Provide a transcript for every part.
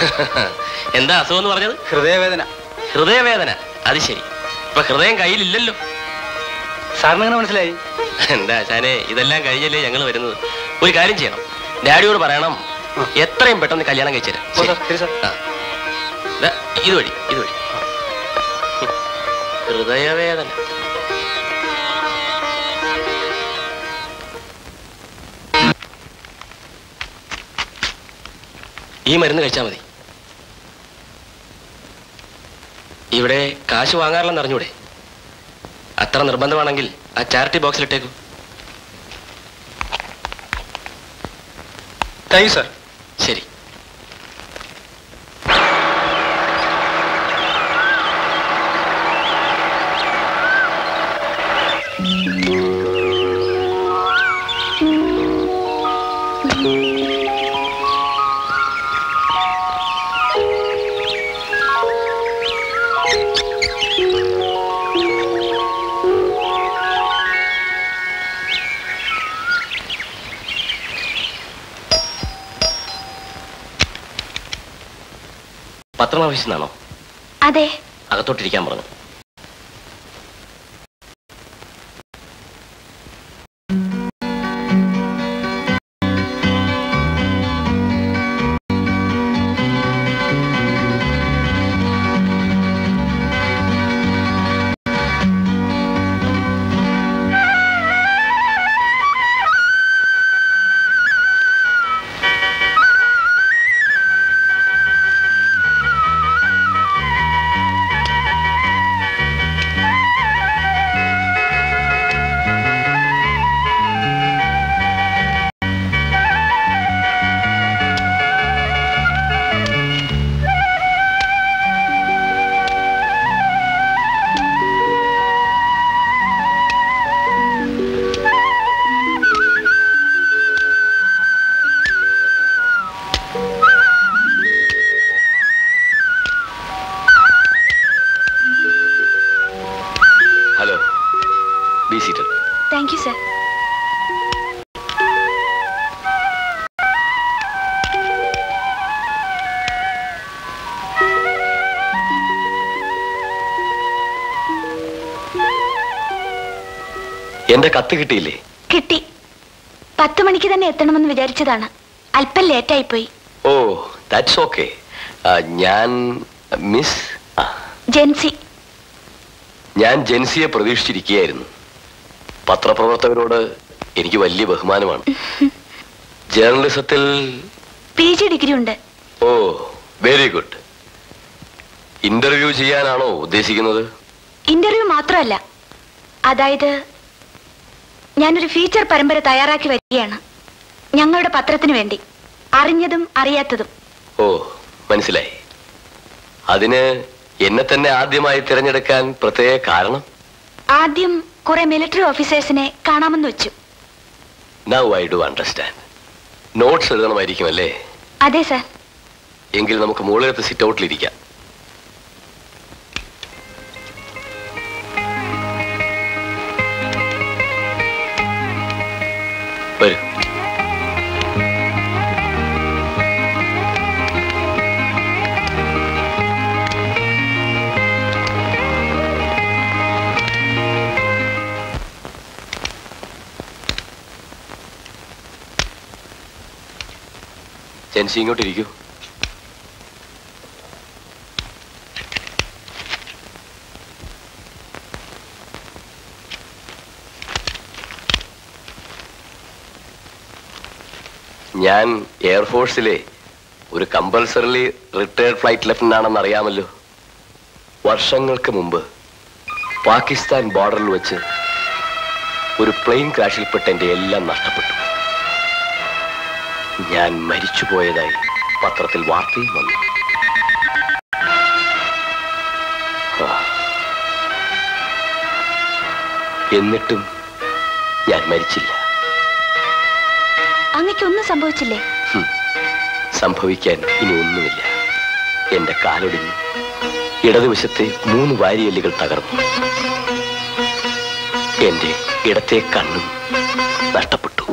എന്താ അസുഖം എന്ന് പറഞ്ഞത്? ഹൃദയവേദന. ഹൃദയവേദന? അത് ശരി. ഇപ്പൊ ഹൃദയം കയ്യിലില്ലല്ലോ. സാറിന് എങ്ങനെ മനസ്സിലായി? എന്താ ആശാനെ, ഇതെല്ലാം കഴിഞ്ഞല്ലേ ഞങ്ങൾ വരുന്നത്. ഒരു കാര്യം ചെയ്യണം, ഡാഡിയോട് പറയണം എത്രയും പെട്ടെന്ന് കല്യാണം കഴിച്ചുതരാം. ഇതുവഴി ഹൃദയവേദന. ഈ മരുന്ന് കഴിച്ചാൽ മതി. ഇവിടെ കാശ് വാങ്ങാറില്ലെന്ന് അറിഞ്ഞൂടെ? അത്ര നിർബന്ധമാണെങ്കിൽ ആ ചാരിറ്റി ബോക്സിലിട്ടേക്കൂ. Thank you sir. ശരി. പത്രം ആവശ്യമാണോ? അതെ. അകത്തോട്ടിരിക്കാൻ പറഞ്ഞു. എന്റെ കത്ത് കിട്ടിയില്ലേ? കിട്ടി. 10 മണിക്ക് തന്നെ എത്തണമെന്ന് വിചാരിച്ചതാണ്. അല്പം ലേറ്റായി പോയി. ഓ, ദാറ്റ്സ് ഓക്കേ. ഞാൻ മിസ് ജെൻസി. ഞാൻ ജെൻസിയെ പ്രതീക്ഷിച്ചിരിക്കുകയായിരുന്നു. പത്രപ്രവർത്തകരോട് എനിക്ക് വലിയ ബഹുമാനമാണ്. ജേർണലിസത്തിൽ PG ഡിഗ്രി ഉണ്ട്. ഓ, വെരി ഗുഡ്. ഇന്റർവ്യൂ ചെയ്യാനാണോ ഉദ്ദേശിക്കുന്നത്? ഇന്റർവ്യൂ മാത്രമല്ല, അതായത് ഞാനൊരു ഫീച്ചർ പരമ്പര തയ്യാറാക്കി വരികയാണ് ഞങ്ങളുടെ പത്രത്തിന് വേണ്ടി, അറിഞ്ഞതും അറിയാത്തതും. ഓ, മനസ്സിലായി. അതിന് എന്നെ തന്നെ ആദ്യമായി തിരഞ്ഞെടുക്കാൻ പ്രത്യേക കാരണം? ആദ്യം കുറെ മിലിറ്ററി ഓഫീസേഴ്സിനെ കാണാമെന്ന് വെച്ചു. Now I do understand. Notes എഴുതണമായിരിക്കും അല്ലേ? അതെ സാർ. എങ്കിൽ നമുക്ക് മുകളിലത്തെ സിറ്റ് ഔട്ടിലിരിക്കാം. വരൂ. ജെൻസി, ഇങ്ങോട്ടിരിക്കൂ. ഞാൻ എയർഫോഴ്സിലെ ഒരു കമ്പൽസറിലി റിട്ടയർഡ് ഫ്ലൈറ്റ് ലെഫ്റ്റനന്റ് ആണെന്ന് അറിയാമല്ലോ. വർഷങ്ങൾക്ക് മുമ്പ് പാകിസ്ഥാൻ ബോർഡറിൽ വെച്ച് ഒരു പ്ലെയിൻ ക്രാഷിൽപ്പെട്ട് എൻ്റെ എല്ലാം നഷ്ടപ്പെട്ടു. ഞാൻ മരിച്ചുപോയതായി പത്രത്തിൽ വാർത്തയും വന്നു. എന്നിട്ടും ഞാൻ മരിച്ചില്ല. അങ്ങയ്ക്കൊന്നും സംഭവിച്ചില്ലേ? സംഭവിക്കാൻ ഇനി ഒന്നുമില്ല. എന്റെ കാലൊടിഞ്ഞു, ഇടതുവശത്തെ 3 വാരിയെല്ലുകൾ തകർന്നു, എന്റെ ഇടത്തെ കണ്ണും നഷ്ടപ്പെട്ടു.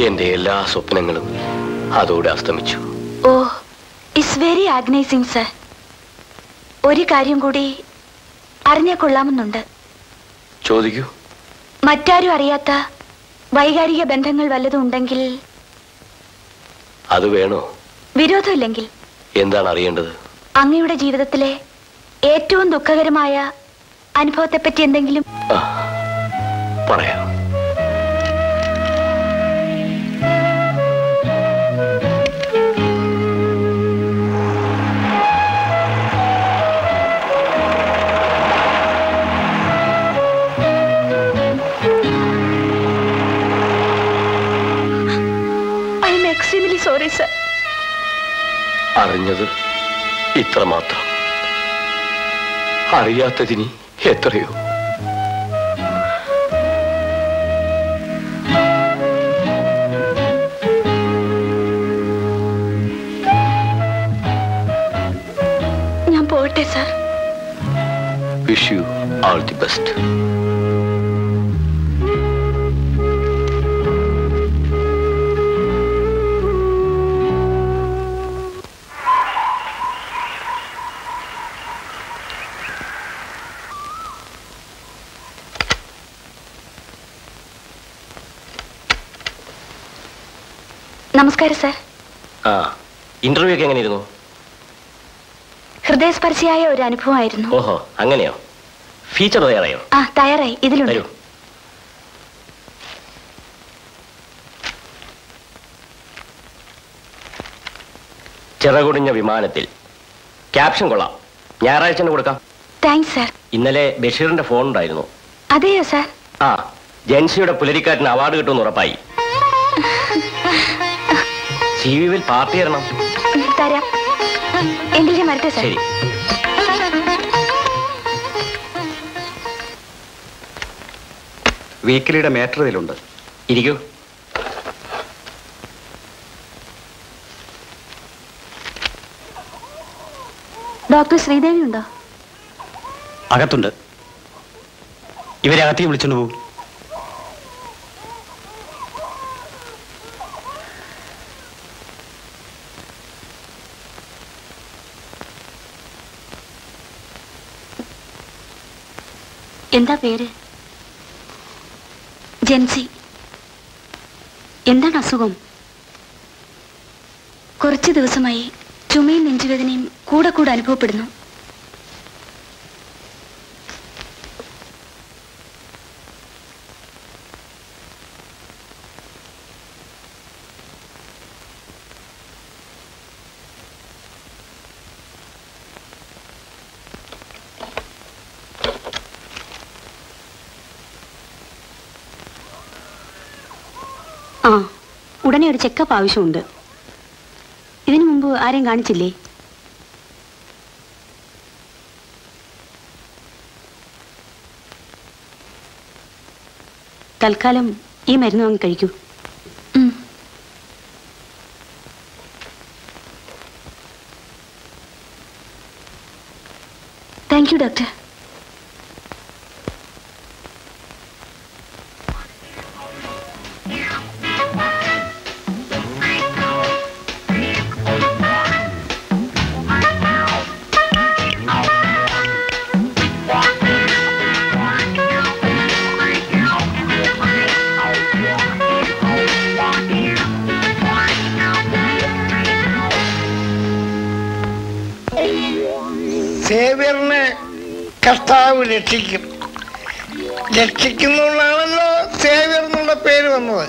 എന്റെ എല്ലാ സ്വപ്നങ്ങളും അതോടെ അസ്തമിച്ചു. ഓ, ഇറ്റ്സ് വെരി ആഗ്നൈസിങ് സർ. ഒരു കാര്യം കൂടി അറിഞ്ഞാൽ കൊള്ളാമെന്നുണ്ട്. ചോദിക്കൂ. മറ്റാരും അറിയാത്ത വൈകാരിക ബന്ധങ്ങൾ വല്ലതും ഉണ്ടെങ്കിൽ? അത് വേണോ? വിരോധമില്ലെങ്കിൽ. എന്താണ് അറിയേണ്ടത്? അങ്ങയുടെ ജീവിതത്തിലെ ഏറ്റവും ദുഃഖകരമായ അനുഭവത്തെപ്പറ്റി എന്തെങ്കിലും? പറയാം. I am extremely sorry sir. അറിഞ്ഞത് ഇത്രമാത്രം, അറിയാത്തതിനി എത്രയോ. ഞാൻ പോട്ടെ sir. Wish you all the best. നമസ്കാരം സർ. ഇന്റർവ്യൂ ഒക്കെ എങ്ങനെയിരുന്നു? ഹൃദയസ്പർശിയായ ഒരു അനുഭവമായിരുന്നു. ഓഹോ, അങ്ങനെയോ? ഫീച്ചർ തയ്യാറായോ? തയ്യാറായി. ഇതിലുണ്ട്. തരൂ. ചിറകുടിഞ്ഞ വിമാനത്തിൽ. ക്യാപ്ഷൻ കൊള്ളാം. ഞായറാഴ്ച കൊടുക്കാം. Thanks sir. ഇന്നലെ ബഷീറിന്റെ ഫോൺ ഉണ്ടായിരുന്നു. അതെയോ സർ? ജൻസിയുടെ പുലരിക്കാറ്റിന് അവാർഡ് കിട്ടുമെന്ന് ഉറപ്പായി. സിവിയിൽ പാർട്ടി തരണം. തരാം. എങ്കിൽ ഞാൻ വരട്ടെ സർ. ശരി. വീക്കിലിയുടെ മാറ്റർ ഇതിലുണ്ട്. ഇരിക്കൂ. ഡോക്ടർ ശ്രീദേവി ഉണ്ടോ? അകത്തുണ്ട്. ഇവരെ അകത്തേക്ക് വിളിച്ചോണ്ട് പോകും. എന്താ പേര്? ജെൻസി. എന്താണ് അസുഖം? കുറച്ചു ദിവസമായി ചുമയും നെഞ്ചുവേദനയും കൂടെ കൂടെ അനുഭവപ്പെടുന്നു. ഉടനെ ഒരു ചെക്കപ്പ് ആവശ്യമുണ്ട്. ഇതിനു മുമ്പ് ആരെയും കാണിച്ചില്ലേ? തൽക്കാലം ഈ മരുന്ന് വാങ്ങി കഴിക്കൂ. Thank you doctor. സേവ്യറിനെ കർത്താവ് രക്ഷിക്കും. രക്ഷിക്കുന്നുള്ളാണല്ലോ സേവ്യർ എന്നുള്ള പേര് വന്നത്.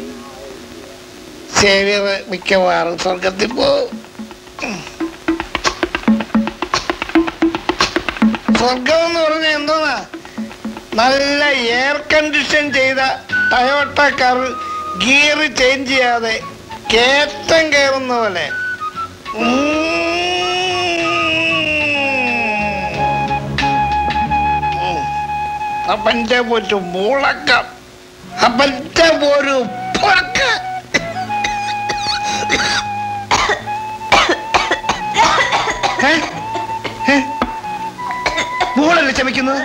സേവ്യർ മിക്കവാറും സ്വർഗത്തിൽ പോകും. സ്വർഗം എന്ന് പറഞ്ഞാൽ എന്തോന്നാ? നല്ല എയർ കണ്ടീഷൻ ചെയ്ത ടയോട്ട കാർ ഗിയർ ചേഞ്ച് ചെയ്യാതെ കേറ്റം കയറുന്ന പോലെ. അവന്റെ ഒരു മുളക്കം, അവന്റെ ഒരു മോളല്ലേ ചമയ്ക്കുന്നത്?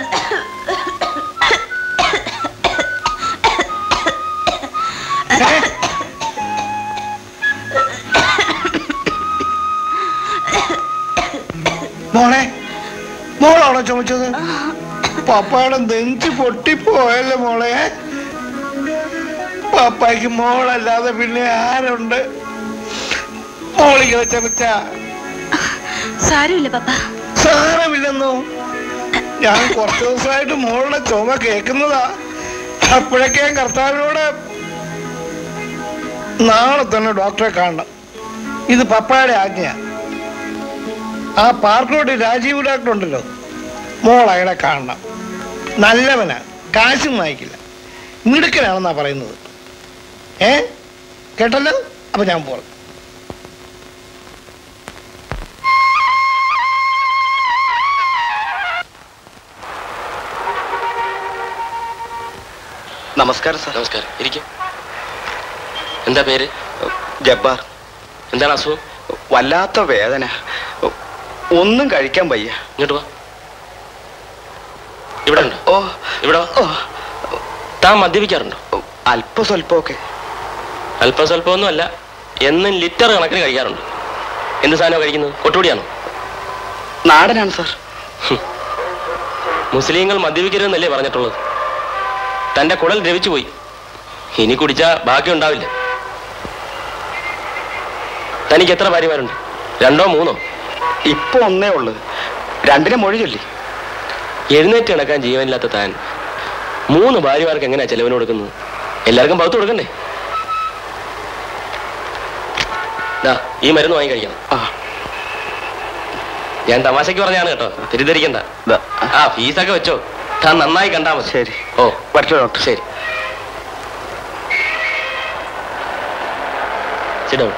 പപ്പായുടെ നെഞ്ച് പൊട്ടിപ്പോയല്ലോ മോളെ. പപ്പായ്ക്ക് മോളല്ലാതെ പിന്നെ ആരുണ്ട്? മോളിങ്ങനെ ചമച്ച സാരമില്ല പപ്പ. സാരമില്ലെന്നോ? ഞാൻ കുറച്ചു ദിവസമായിട്ട് മോളുടെ ചുമ കേൾക്കുന്നതാ. അപ്പോഴൊക്കെ ഞാൻ കർത്താവിനോട് നാളെ തന്നെ ഡോക്ടറെ കാണണം. ഇത് പപ്പായുടെ ആജ്ഞ. ആ പാർക്കോട്ട് രാജീവ് ഡോക്ടർ ഉണ്ടല്ലോ, മോൾ അയാളെ കാണണം. നല്ലവനാ, കാശും വാങ്ങിക്കില്ല, മിടുക്കനാണെന്നാ പറയുന്നത്. കേട്ടല്ലോ? അപ്പൊ ഞാൻ പോകാം. നമസ്കാരം സാർ. നമസ്കാരം, ഇരിക്കും. എന്താ പേര്? ജബ്ബാർ. എന്താണ് അസുഖം? വല്ലാത്ത വേദന, ഒന്നും കഴിക്കാൻ വയ്യ. ഇങ്ങോട്ട് വാ. ഇവിടെ ഉണ്ടോ? ഓ, ഇവിടെ വാ. താൻ മദ്യപിക്കാറുണ്ടോ? അല്പ സ്വല്പമൊക്കെ. അല്പം സ്വല്പമൊന്നും അല്ല, എന്നും ലിറ്റർ കണക്കിന് കഴിക്കാറുണ്ട്. എന്ത് സാധനമാണ് കഴിക്കുന്നത്? കൊട്ടുപൊടിയാണോ? നാടനാണ് സാർ. മുസ്ലിങ്ങൾ മദ്യപിക്കരുതെന്നല്ലേ പറഞ്ഞിട്ടുള്ളത്? തന്റെ കുടൽ ദ്രവിച്ചു പോയി. ഇനി കുടിച്ചാ ബാക്കി ഉണ്ടാവില്ല. തനിക്ക് എത്ര ഭാര്യമാരുണ്ട്? 2 or 3? ഇപ്പൊ ഒന്നേ ഉള്ളു. 2നെ മൊഴി ചൊല്ലി. എഴുന്നേറ്റ് കിടക്കാൻ ജീവനില്ലാത്ത താൻ 3 ഭാര്യമാർക്ക് എങ്ങനെയാ ചെലവിന് കൊടുക്കുന്നത്? എല്ലാവർക്കും പകുത്ത് കൊടുക്കണ്ടേ? ഈ മരുന്ന് വാങ്ങി കഴിക്കണം. ഞാൻ തമാശക്ക് പറഞ്ഞാണ് കേട്ടോ, തെറ്റിദ്ധരിക്കണ്ട. ഫീസൊക്കെ വെച്ചോ, താൻ നന്നായി കണ്ടാ മതി. ശരി. ഓ പറ്റോ ഡോക്ടർ? ശരി. സിഡൗൺ.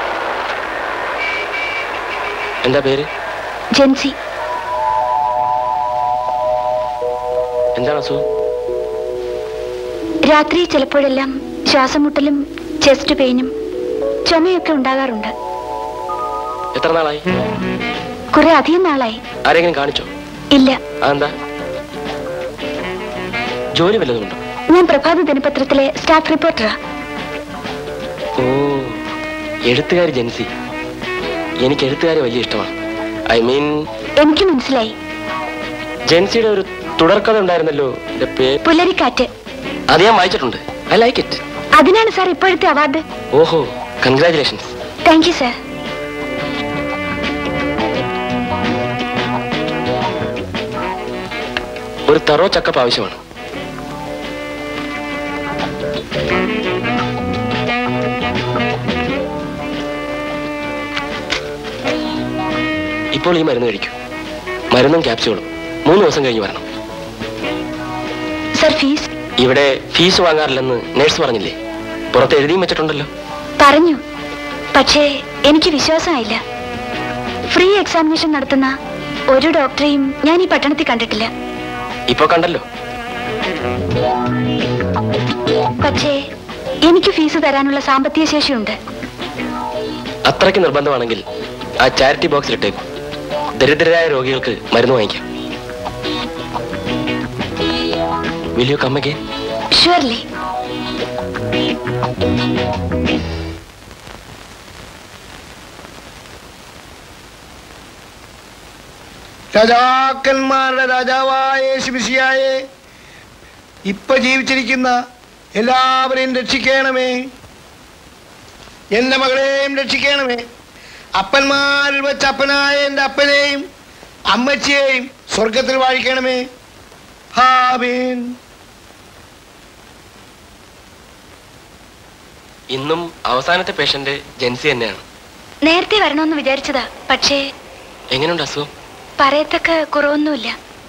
എന്താ പേര്? ജെൻസി. എന്താണ് അസുഖം? രാത്രി ചിലപ്പോഴെല്ലാം ശ്വാസം മുട്ടലും ചെസ്റ്റ് പെയിനും ചുമയൊക്കെ ഉണ്ടാകാറുണ്ട്. എത്ര നാളായി? കുറെ അധികം നാളായി. ആരെങ്കിലും കാണിച്ചോ? ഇല്ല. അതെന്താ? ജോലി വല്ലതുമുണ്ടോ? ഞാൻ പ്രഭാത ദിനപത്രത്തിലെ സ്റ്റാഫ് റിപ്പോർട്ടറാ. ഓ, എഴുത്തുകാരി ജെൻസി. എനിക്ക് എഴുത്തുകാരെ വലിയ ഇഷ്ടമാണ്. ഐ മീൻ, എനിക്ക് മനസ്സിലായി. ജെൻസിയുടെ ഒരു തുടർക്കഥ ഉണ്ടായിരുന്നല്ലോ, പുലരിക്കാറ്റ്. അത് ഞാൻ വായിച്ചിട്ടുണ്ട്. I like it. അതിനാണ് സാർ ഇപ്പോഴത്തെ അവാർഡ്. ഓഹോ, കൺഗ്രാറ്റുലേഷൻസ്. Thank you sir. ഒരു തറോ ചെക്കപ്പ് ആവശ്യമാണ്. ഇപ്പോൾ ഈ മരുന്ന് കഴിക്കൂ. മരുന്നും ക്യാപ്സ്യൂളും 3 ദിവസം കഴിഞ്ഞ് വരണം. Sir, fees? ഇവിടെ ഫീസ് വാങ്ങാറില്ലെന്ന് നേഴ്സ് പറഞ്ഞില്ലേ? പുറത്ത് എഴുതിയും വെച്ചിട്ടുണ്ടല്ലോ. പറഞ്ഞു, പക്ഷേ എനിക്ക് വിശ്വാസമായില്ല. ഫ്രീ എക്സാമിനേഷൻ നടത്തുന്ന ഒരു ഡോക്ടറെയും ഞാൻ ഈ പട്ടണത്തിൽ കണ്ടിട്ടില്ല. ഇപ്പൊ കണ്ടല്ലോ. പക്ഷേ എനിക്ക് ഫീസ് തരാനുള്ള സാമ്പത്തിക ശേഷിയുണ്ട്. അത്രയ്ക്ക് നിർബന്ധമാണെങ്കിൽ ആ ചാരിറ്റി ബോക്സിൽ ഇട്ടേക്കും. ദരിദ്രരായ രോഗികൾക്ക് മരുന്ന് വാങ്ങിക്കാം. Will you come again? Surely. രാജാക്കന്മാരുടെ രാജാവായ യേശു മിശിഹായേ, ഇപ്പൊ ജീവിച്ചിരിക്കുന്ന എല്ലാവരെയും രക്ഷിക്കണമേ. എന്റെ മകളെയും രക്ഷിക്കണമേ. അപ്പന്മാരിൽ വെച്ച് അപ്പനായ എൻ്റെ അപ്പനെയും അമ്മച്ചിയെയും സ്വർഗത്തിൽ വാഴിക്കണമേ. ആമേൻ. ഇന്നും അവസാനത്തെ പേഷ്യന്റ് ജെൻസി തന്നെയാണ്. നേരത്തെ വരണമെന്ന് വിചാരിച്ചതാ, പക്ഷേ എങ്ങനെയുണ്ട് അസുഖം? പറയത്തക്ക കുറവൊന്നുമില്ല.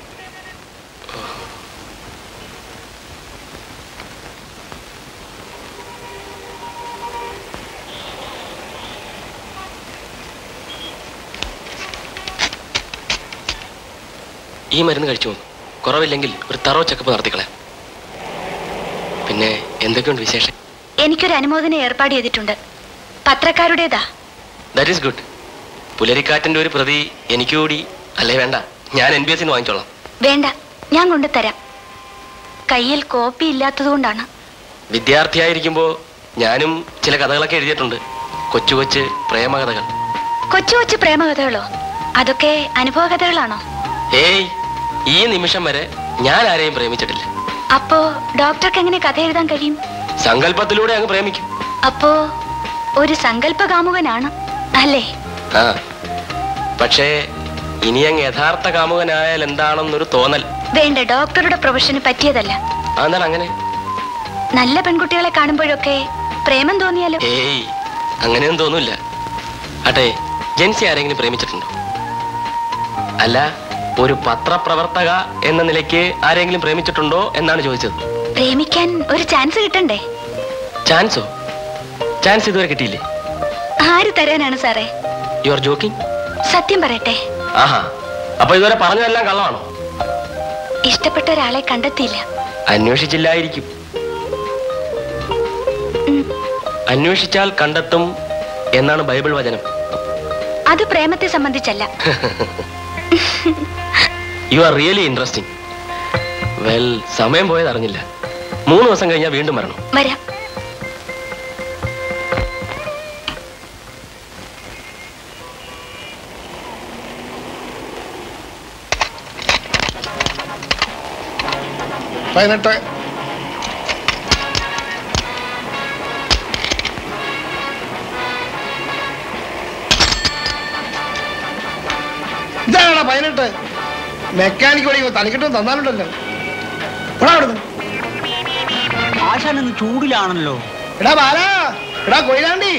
ഈ മരുന്ന് കഴിച്ചു പോകുന്നു. കുറവില്ലെങ്കിൽ ഒരു തറോ ചെക്കപ്പ് നടത്തിക്കളെ. പിന്നെ എന്തൊക്കെയുണ്ട് വിശേഷം? എനിക്കൊരു അനുമോദനം ഏർപ്പാട് ചെയ്തിട്ടുണ്ട്. പത്രക്കാരുടേതാ. That is good. പുലരിക്കാറ്റിന്റെ ഒരു പ്രതി എനിക്ക് കൂടി. അല്ലേ വേണ്ട, ഞാൻ NBS വാങ്ങിച്ചോളാം. വേണ്ട, ഞാൻ കൊണ്ടുതരാം. കയ്യിൽ കോപ്പി ഇല്ലാത്തതുകൊണ്ടാണ്. വിദ്യാർത്ഥിയായിരിക്കുമ്പോ ഞാനും ചില കഥകളൊക്കെ എഴുതിയിട്ടുണ്ട്. കൊച്ചു കൊച്ചു പ്രേമകഥകൾ. കൊച്ചു പ്രേമകഥകളോ? അതൊക്കെ അനുഭവ കഥകളാണോ? ഏയ്, ഈ നിമിഷം വരെ ഞാൻ ആരെയും പ്രേമിച്ചിട്ടില്ല. അപ്പോ ഡോക്ടർക്ക് എങ്ങനെ കഥ എഴുതാൻ കഴിയും? സങ്കല്പത്തിലൂടെ അങ്ങ് പ്രേമിക്കും. അപ്പോ ഒരു സങ്കല്പ കാമുകനാണ് അല്ലേ? ആ, പക്ഷേ ഇനി അങ്ങ് യഥാർത്ഥ കാമുകനായാൽ എന്താണെന്നൊരു തോന്നൽ. വേണ്ട, ഡോക്ടറുടെ പ്രൊഫഷന് പറ്റിയതല്ല. അതെന്താണ് അങ്ങനെ? നല്ല പെൺകുട്ടികളെ കാണുമ്പോഴൊക്കെ പ്രേമം തോന്നിയാലോ? ഏയ്, അങ്ങനെയൊന്നും തോന്നില്ല. അട്ടെ, ജെൻസി ആരെങ്കിലും പ്രേമിച്ചിട്ടുണ്ടോ? അല്ല, ഒരു പത്രപ്രവർത്തക എന്ന നിലയ്ക്ക് ആരെങ്കിലും പ്രേമിച്ചിട്ടുണ്ടോ എന്നാണ് ചോദിച്ചത്. പ്രേമിക്കാൻ ഒരു ചാൻസ് കിട്ടണ്ടേ? ചാൻസോ? ചാൻസ് ഇതുവരെ കിട്ടിയില്ലേ? ആര് തരാനാണ് സാറേ? You are joking? സത്യം പറയട്ടെ. ആഹാ, അപ്പൊ ഇതുവരെ പറഞ്ഞതെല്ലാം കള്ളമാണോ? ഇഷ്ടപ്പെട്ട ഒരാളെ കണ്ടെത്തിയില്ല. അന്വേഷിച്ചില്ലായിരിക്കും. അന്വേഷിച്ചാൽ കണ്ടെത്തും എന്നാണ് ബൈബിൾ വചനം. അത് പ്രേമത്തെ സംബന്ധിച്ചല്ല. You are really interesting. Well, സമയം പോയത് അറിഞ്ഞില്ല. 3 ദിവസം കഴിഞ്ഞാൽ വീണ്ടും വരണം. വരാം. പതിനെട്ട്. ഇതാണോ 18? മെക്കാനിക്ക് പഠിക്കുമ്പോ തനിക്കിട്ടും തന്നാലുണ്ടല്ലോ. ആശാനൊന്ന് ചൂടിലാണല്ലോ. എടാ ബാല, എടാ കൊയിലാണ്ടി.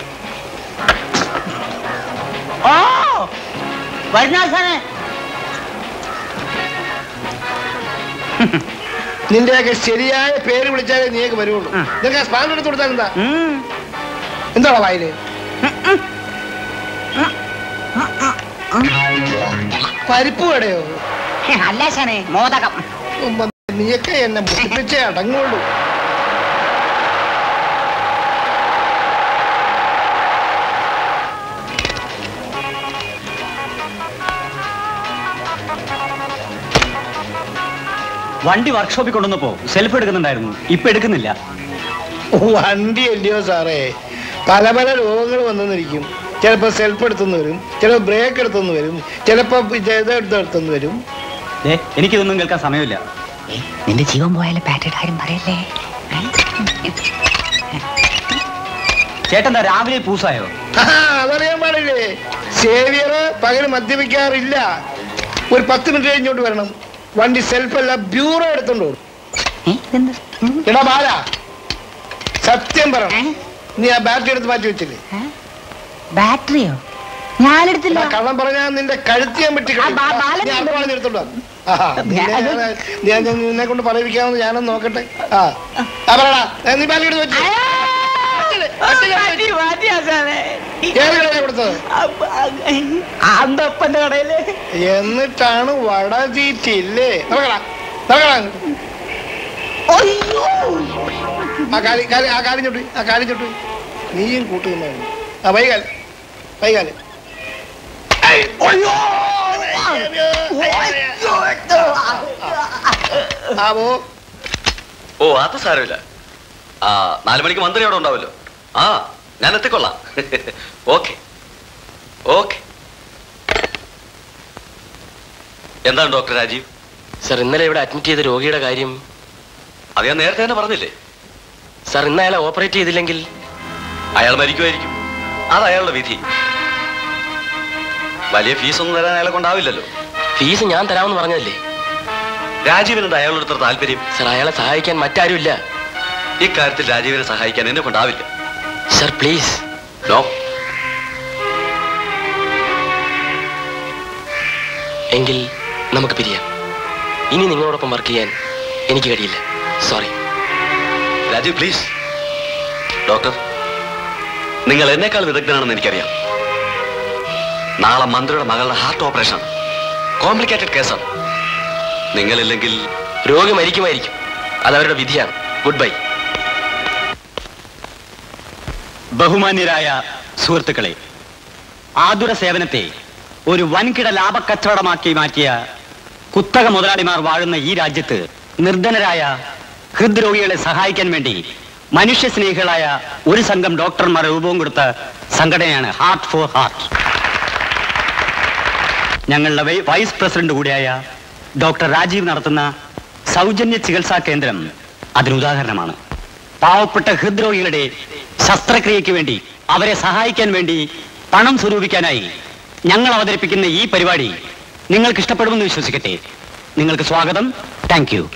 ഓ വരുന്നാശാനെ. നിന്റെയൊക്കെ ശരിയായ പേര് വിളിച്ചാലേ നീയൊക്കെ വരുള്ളൂ. നിനക്ക് സ്പാൻ എടുത്ത് കൊടുത്താൽ എന്താ? എന്താണോ വായില്? പരിപ്പ് കടയോ? അല്ല ആശാനെ, മോദകം. നീയൊക്കെ എന്നെ മുട്ടിപ്പിച്ചേ അടങ്ങുള്ളൂ. വണ്ടി വർക്ക്ഷോപ്പിൽ കൊണ്ടുവന്നപ്പോ സെൽഫ് എടുക്കുന്നുണ്ടായിരുന്നു, ഇപ്പൊ എടുക്കുന്നില്ല. വണ്ടി അല്ലയോ സാറേ, പല പല രോഗങ്ങൾ വന്നെന്നിരിക്കും. ചിലപ്പോ സെൽഫ് എടുത്തുനിന്ന് വരും, ചിലപ്പോ ബ്രേക്ക് എടുത്തുനിന്ന് വരും, ചിലപ്പോ എടുത്തുനിന്ന് വരും. എനിക്കിതൊന്നും കേൾക്കാൻ സമയമില്ല. നിന്റെ ജീവൻ പോയാലും പാറ്റയുടെ കാര്യം പറയല്ലേ. ചേട്ടന്താ രാവിലെ പൂസായോ? അതറിയാൻ പാടില്ലേ. സേവിയർ പകല് മദ്യപിക്കാറില്ല. ഒരു 10 മിനിറ്റ് കഴിഞ്ഞോട്ട് വരണം. വണ്ടി സെൽഫല്ല, ബ്യൂറോ എടുത്തോണ്ട് പോകും. എടാ ബാല, സത്യം പറ, നീ ആ ബാറ്ററി എടുത്ത് മാറ്റി വെച്ചില്ലേ? ബാറ്ററിയോ? ഞാനെടുത്തില്ല. കള്ളം പറഞ്ഞാൽ നിന്റെ കഴുത്തിയാൻ പറ്റി എടുത്തോണ്ടോ? നിന്നെ കൊണ്ട് പറയിപ്പിക്കാമെന്ന് ഞാനൊന്ന് നോക്കട്ടെ. പറയടാ, നീ ബാറ്ററി എടുത്ത് വെച്ചു. എന്നിട്ടാണ് വട തീറ്റില്ലേ? ആ കാലി ചൊട്ട് നീയും കൂട്ടുകയാണ്. വൈകാല് ഓ, അത് സാരമില്ല. 4 മണിക്ക് മന്ത്രി അവിടെ ഉണ്ടാവല്ലോ. ആ, ഞാൻ എത്തിക്കൊള്ളാം. Okay okay. എന്താണ് ഡോക്ടർ രാജീവ്? സർ, ഇന്നലെ ഇവിടെ അഡ്മിറ്റ് ചെയ്ത രോഗിയുടെ കാര്യം അത് ഞാൻ നേരത്തെ തന്നെ പറഞ്ഞില്ലേ? സർ, ഇന്ന് അയാളെ ഓപ്പറേറ്റ് ചെയ്തില്ലെങ്കിൽ അയാൾ മരിക്കുമായിരിക്കും. അത് അയാളുടെ വിധി. വലിയ ഫീസൊന്നും തരാൻ അയാളെ കൊണ്ടാവില്ലല്ലോ. ഫീസ് ഞാൻ തരാമെന്ന് പറഞ്ഞതല്ലേ? രാജീവിനുണ്ട് അയാളോട് ഇത്ര താല്പര്യം. സർ, അയാളെ സഹായിക്കാൻ മറ്റാരുമില്ല. ഇക്കാര്യത്തിൽ രാജീവിനെ സഹായിക്കാൻ എന്നെ കൊണ്ടാവില്ല. Sir, please. നോ. എങ്കിൽ നമുക്ക് പിരിയാം. ഇനി നിങ്ങളോടൊപ്പം വർക്ക് ചെയ്യാൻ എനിക്ക് കഴിയില്ല. സോറി. രാജീവ്, പ്ലീസ്. ഡോക്ടർ, നിങ്ങൾ എന്നേക്കാൾ വിദഗ്ധനാണെന്ന് എനിക്കറിയാം. നാളെ മന്ത്രിയുടെ മകളുടെ ഹാർട്ട് ഓപ്പറേഷൻ, കോംപ്ലിക്കേറ്റഡ് കേസാണ്. നിങ്ങളില്ലെങ്കിൽ രോഗി മരിക്കുമായിരിക്കും. അതവരുടെ വിധിയാണ്. Goodbye. ബഹുമാന്യരായ സുഹൃത്തുക്കളെ, ആതുര സേവനത്തെ ഒരു വൻകിട ലാഭക്കച്ചവടമാക്കി മാറ്റിയ കുത്തക മുതലാളിമാർ വാഴുന്ന ഈ രാജ്യത്ത് നിർധനരായ ഹൃദ്രോഗികളെ സഹായിക്കാൻ വേണ്ടി മനുഷ്യസ്നേഹികളായ ഒരു സംഘം ഡോക്ടർമാർ രൂപം കൊടുത്ത സംഘടനയാണ് ഹാർട്ട് ഫോർ ഹാർട്ട്. ഞങ്ങളുടെ വൈസ് പ്രസിഡന്റ് കൂടിയായ ഡോക്ടർ രാജീവ് നടത്തുന്ന സൗജന്യ ചികിത്സാ കേന്ദ്രം അതിനുദാഹരണമാണ്. പാവപ്പെട്ട ഹൃദ്രോഗികളുടെ ശസ്ത്രക്രിയയ്ക്ക് വേണ്ടി അവരെ സഹായിക്കാൻ വേണ്ടി പണം സ്വരൂപിക്കാനായി ഞങ്ങൾ അവതരിപ്പിക്കുന്ന ഈ പരിപാടി നിങ്ങൾക്ക് ഇഷ്ടപ്പെടുമെന്ന് വിശ്വസിക്കട്ടെ. നിങ്ങൾക്ക് സ്വാഗതം. Thank you.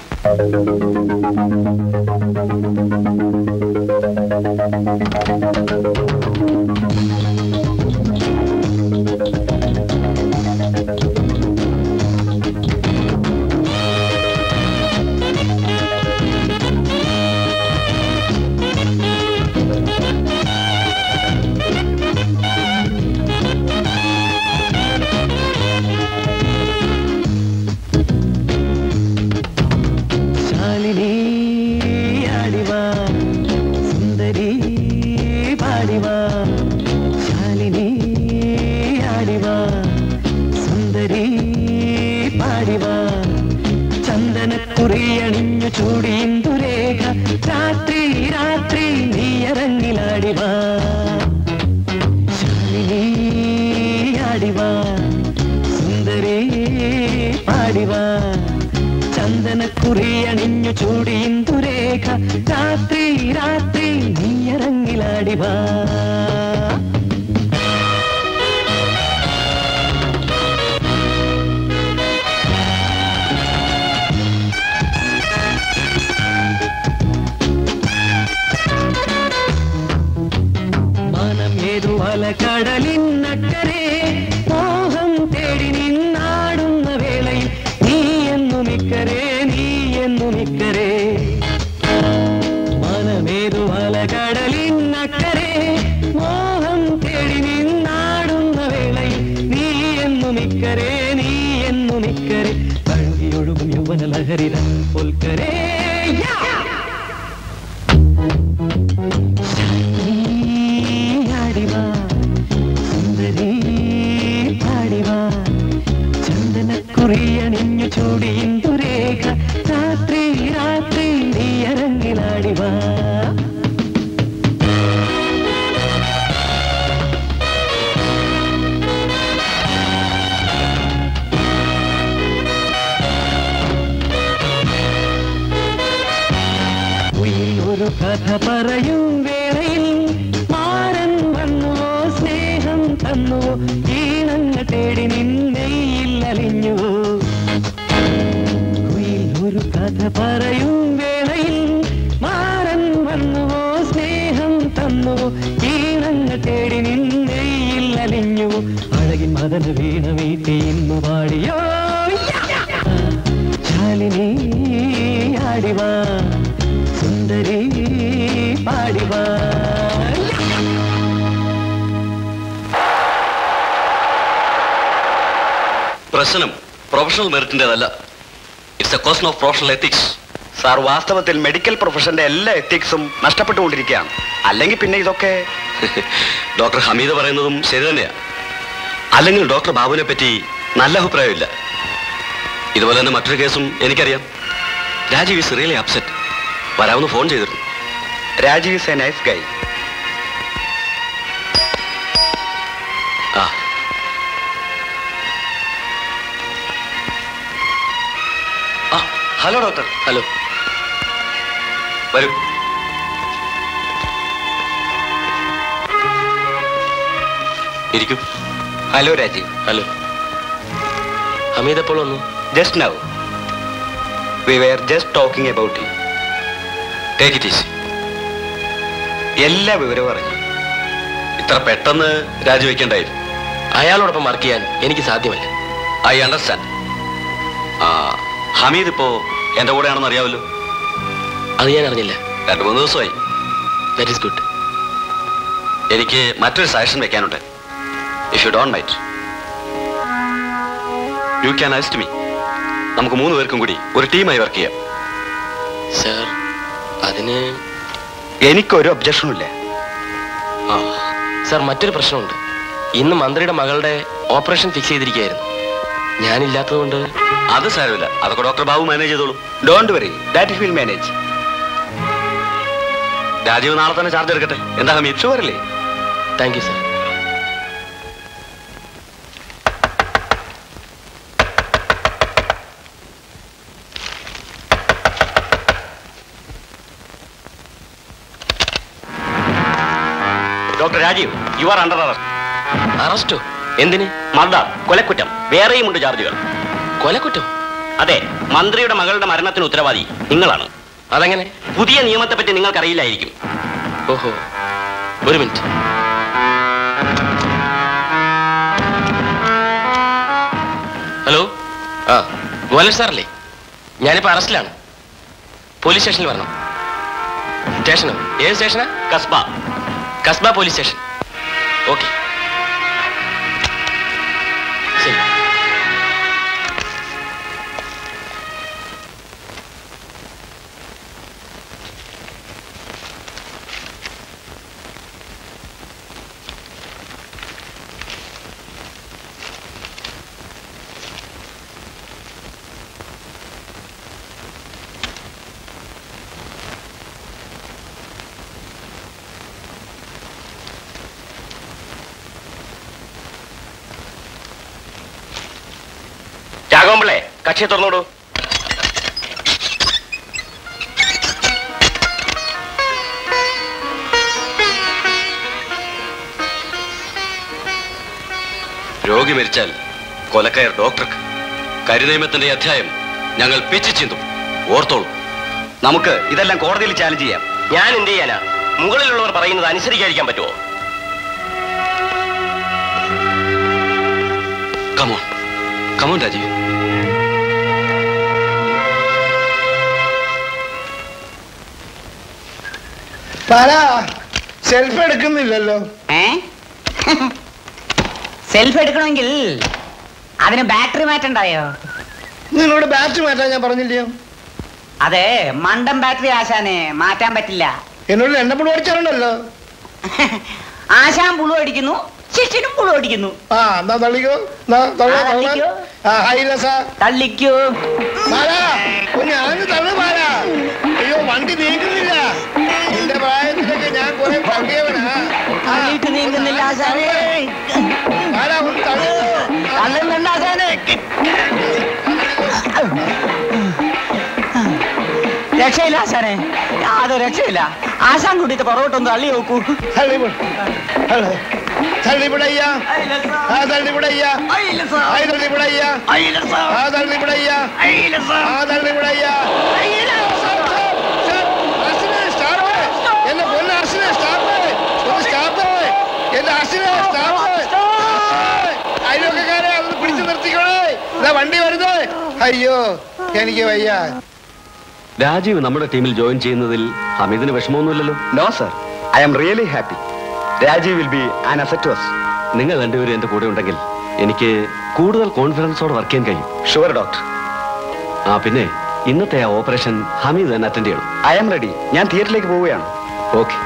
ചന്ദനക്കുറിയണിഞ്ഞു ചൂടിന്തുരേഖ രാത്രി രാത്രി നീയറങ്ങിലാടിവാ ശാലിനി ആടിവാ സുന്ദരി പാടിവാ ചന്ദനക്കുറിയണിഞ്ഞു ചൂടിന്തുരേഖ രാത്രി രാത്രി നീയറങ്ങിലാടിവാ കടലിനക്കരെ മോഹം തേടി നിന്നാടുന്ന വേളയിൽ നീ എന്നുമിക്കരെ നീ എന്നുമിക്കരെ മനമേതുവല കടലിനക്കരെ മോഹം തേടി നിന്നാടുന്ന വേളയിൽ നീ എന്നുമിക്കരെ നീ എന്നുമിക്കരെ കഴുകിയൊഴുകും യൗവന ലഹരിര പൊൽക്കരേ കുറിയണിഞ്ഞു ചൂടിന്തുരേഖ രാത്രി രാത്രി നീയറങ്ങിലാടിവാ ഒരു കഥ പറയും വേളയിൽ മാരൻ വന്നുവോ സ്നേഹം തന്നുവോ ഈണങ്ങ തേടി നിന്നെയില്ലലിഞ്ഞുവോ ഒരു കഥ പറയും വേളയിൽ മാരൻ വന്നുവോ സ്നേഹം തന്നുവോ ഈണങ്ങ തേടി നിന്നെയില്ലലിഞ്ഞുവോ അഴകിൻ മദന വീണ വീട്ടി ഇന്നു പാടിയോ ശാലിനി ആടിവാ സുന്ദരി പാടിവാ പ്രശ്നം പ്രൊഫഷണൽ മെറിറ്റിൻ്റെതല്ല. It's a question of professional ethics. Sir, വാസ്തവത്തിൽ മെഡിക്കൽ പ്രൊഫഷന്റെ എല്ലാ എത്തിക്സും നഷ്ടപ്പെട്ടുകൊണ്ടിരിക്കുകയാണ്. അല്ലെങ്കിൽ പിന്നെ ഇതൊക്കെ ഡോക്ടർ ഹമീദ് പറയുന്നതും ശരി തന്നെയാണ്. അല്ലെങ്കിൽ ഡോക്ടർ ബാബുവിനെ പറ്റി നല്ല അഭിപ്രായമില്ല. ഇതുപോലെ തന്നെ മറ്റൊരു കേസും എനിക്കറിയാം. Rajeev is really upset. വരാമെന്ന് ഫോൺ ചെയ്തിരുന്നു. Rajeev is a nice guy. Hello doctor. Hello, വരൂ. ഇരിക്കൂ. ഹലോ രാജീവ്. ഹലോ. ഹമീദ് എപ്പോൾ വന്നു? Just now. We were just talking about you. Take it easy. എല്ലാ വിവരവും അറിഞ്ഞു. ഇത്ര പെട്ടെന്ന് രാജിവെക്കേണ്ടായിരുന്നു. അയാളോടൊപ്പം വർക്ക് ചെയ്യാൻ എനിക്ക് സാധ്യമല്ല. I understand. ഹമീദ് ഇപ്പോ എന്റെ കൂടെയാണെന്ന് അറിയാമല്ലോ. അത് ഞാൻ അറിഞ്ഞില്ല. 2-3 ദിവസമായി. That is good. എനിക്ക് മറ്റൊരു സജഷൻ വെക്കാനുണ്ട്. If you don't mind, you can assist me. നമുക്ക് 3 പേർക്കും കൂടി ഒരു ടീമായി വർക്ക് ചെയ്യാം. സർ, അതിന് എനിക്കൊരു ഒബ്ജക്ഷനും ഇല്ല. സർ, മറ്റൊരു പ്രശ്നമുണ്ട്. ഇന്ന് മന്ത്രിയുടെ മകളുടെ ഓപ്പറേഷൻ ഫിക്സ് ചെയ്തിരിക്കുകയായിരുന്നു. ഞാനില്ലാത്തതുകൊണ്ട്. അത് സാരമില്ല, അതൊക്കെ ഡോക്ടർ ബാബു മാനേജ് ചെയ്തോളൂ. Don't worry, that will manage. Rajeev നാളെ തന്നെ ചാർജ് എടുക്കട്ടെ. എന്താ ഹമീദ്? ഷുവറല്ലേ? Thank you sir. Doctor Rajeev, you are under arrest. അറസ്റ്റോ? എന്തിന്? മർഡർ, കൊലക്കുറ്റം. വേറെയുമുണ്ട് ചാർജുകൾ. കൊലക്കുറ്റം? അതെ, മന്ത്രിയുടെ മകളുടെ മരണത്തിന് ഉത്തരവാദി നിങ്ങളാണ്. അതെങ്ങനെ? പുതിയ നിയമത്തെ പറ്റി നിങ്ങൾക്കറിയില്ലായിരിക്കും. ഓഹോ, ഒരു മിനിറ്റ്. ഹലോ, ആ ഗോലൻ സാറല്ലേ? ഞാനിപ്പോ അറസ്റ്റിലാണ്. പോലീസ് സ്റ്റേഷനിൽ വരണം. സ്റ്റേഷനോ? ഏത് സ്റ്റേഷനാ? Kasba police station. ഓക്കെ, ശരി. രാഘവൻപിള്ളേ, കക്ഷിയെ തുറന്നോടൂ. രോഗി മരിച്ചാൽ കൊലക്കയർ ഡോക്ടർക്ക്. കരിനിയമത്തിന്റെ അധ്യായം ഞങ്ങൾ പിച്ചു ചിന്തും. ഓർത്തോളൂ. നമുക്ക് ഇതെല്ലാം കോടതിയിൽ ചാലഞ്ച് ചെയ്യാം. ഞാൻ എന്ത് ചെയ്യാനാ? മുകളിലുള്ളവർ പറയുന്നത് അനുസരിക്കാതിരിക്കാൻ പറ്റുമോ? Come on come on Rajeev. സെൽഫ് എടുക്കുന്നില്ലല്ലോ. സെൽഫ് എടുക്കണമെങ്കിൽ അതിന് ബാറ്ററി മാറ്റണ്ടായോ? നിന്നോട് ബാറ്ററി മാറ്റാൻ ഞാൻ പറഞ്ഞില്ലയോ? അതെ, മണ്ടൻ ബാറ്ററി ആശാനെ മാറ്റാൻ പറ്റില്ല. എന്നോട് എണ്ണപ്പുളു അടിച്ചാലുണ്ടല്ലോ. ആശാൻ പുളു അടിക്കുന്നു, ശിഷ്യനും പുളു അടിക്കുന്നു. ആ എന്നാ തള്ളിക്കോ. തള്ളിക്കോ. ഞാന് തള്ളു പാല. അയ്യോ, വണ്ടി നീങ്ങുന്നില്ല. എന്റെ പ്രായത്തിലൊക്കെ ഞാൻ കുറെ പങ്കിയവനാ. നീങ്ങുന്നില്ല ആശാനെ. തള്ളുന്നുണ്ട് ആശാനെ. രക്ഷയില്ല ആശാനെ, യാതൊരു രക്ഷയില്ല. ആശാൻ കൂട്ടിയിട്ട് പുറകോട്ടൊന്ന് തള്ളി നോക്കൂ. തള്ളിവിടയ്യ, തള്ളിവിടയ്യ, തള്ളിവിടയ്യ, തള്ളിവിടയ്യ, തള്ളിവിടയ്യ. എന്റെ പൊന്ന അർശനെ സ്റ്റാപ്പ്, സ്റ്റാപ്പ്, എന്റെ അർശനെ സ്റ്റാപ്പ്. അയൽവക്കാരെ അതൊന്ന് പിടിച്ചു നിർത്തിക്കോളേ. ഇതാ വണ്ടി വരുന്നേ. അയ്യോ, എനിക്ക് വയ്യ. രാജീവ് നമ്മുടെ ടീമിൽ ജോയിൻ ചെയ്യുന്നതിൽ ഹമീദിന് വിഷമമൊന്നുമില്ലല്ലോ? No sir, I am really happy. Rajeev will be an asset to us. നിങ്ങൾ രണ്ടുപേരും എന്റെ കൂടെ ഉണ്ടെങ്കിൽ എനിക്ക് കൂടുതൽ കോൺഫിഡൻസോടെ വർക്ക് ചെയ്യാൻ കഴിയും. Sure doctor. ആ പിന്നെ ഇന്നത്തെ ആ ഓപ്പറേഷൻ ഹമീദ് തന്നെ അറ്റൻഡ് ചെയ്യണം. I am ready. ഞാൻ തിയേറ്ററിലേക്ക് പോവുകയാണ്. ഓക്കെ.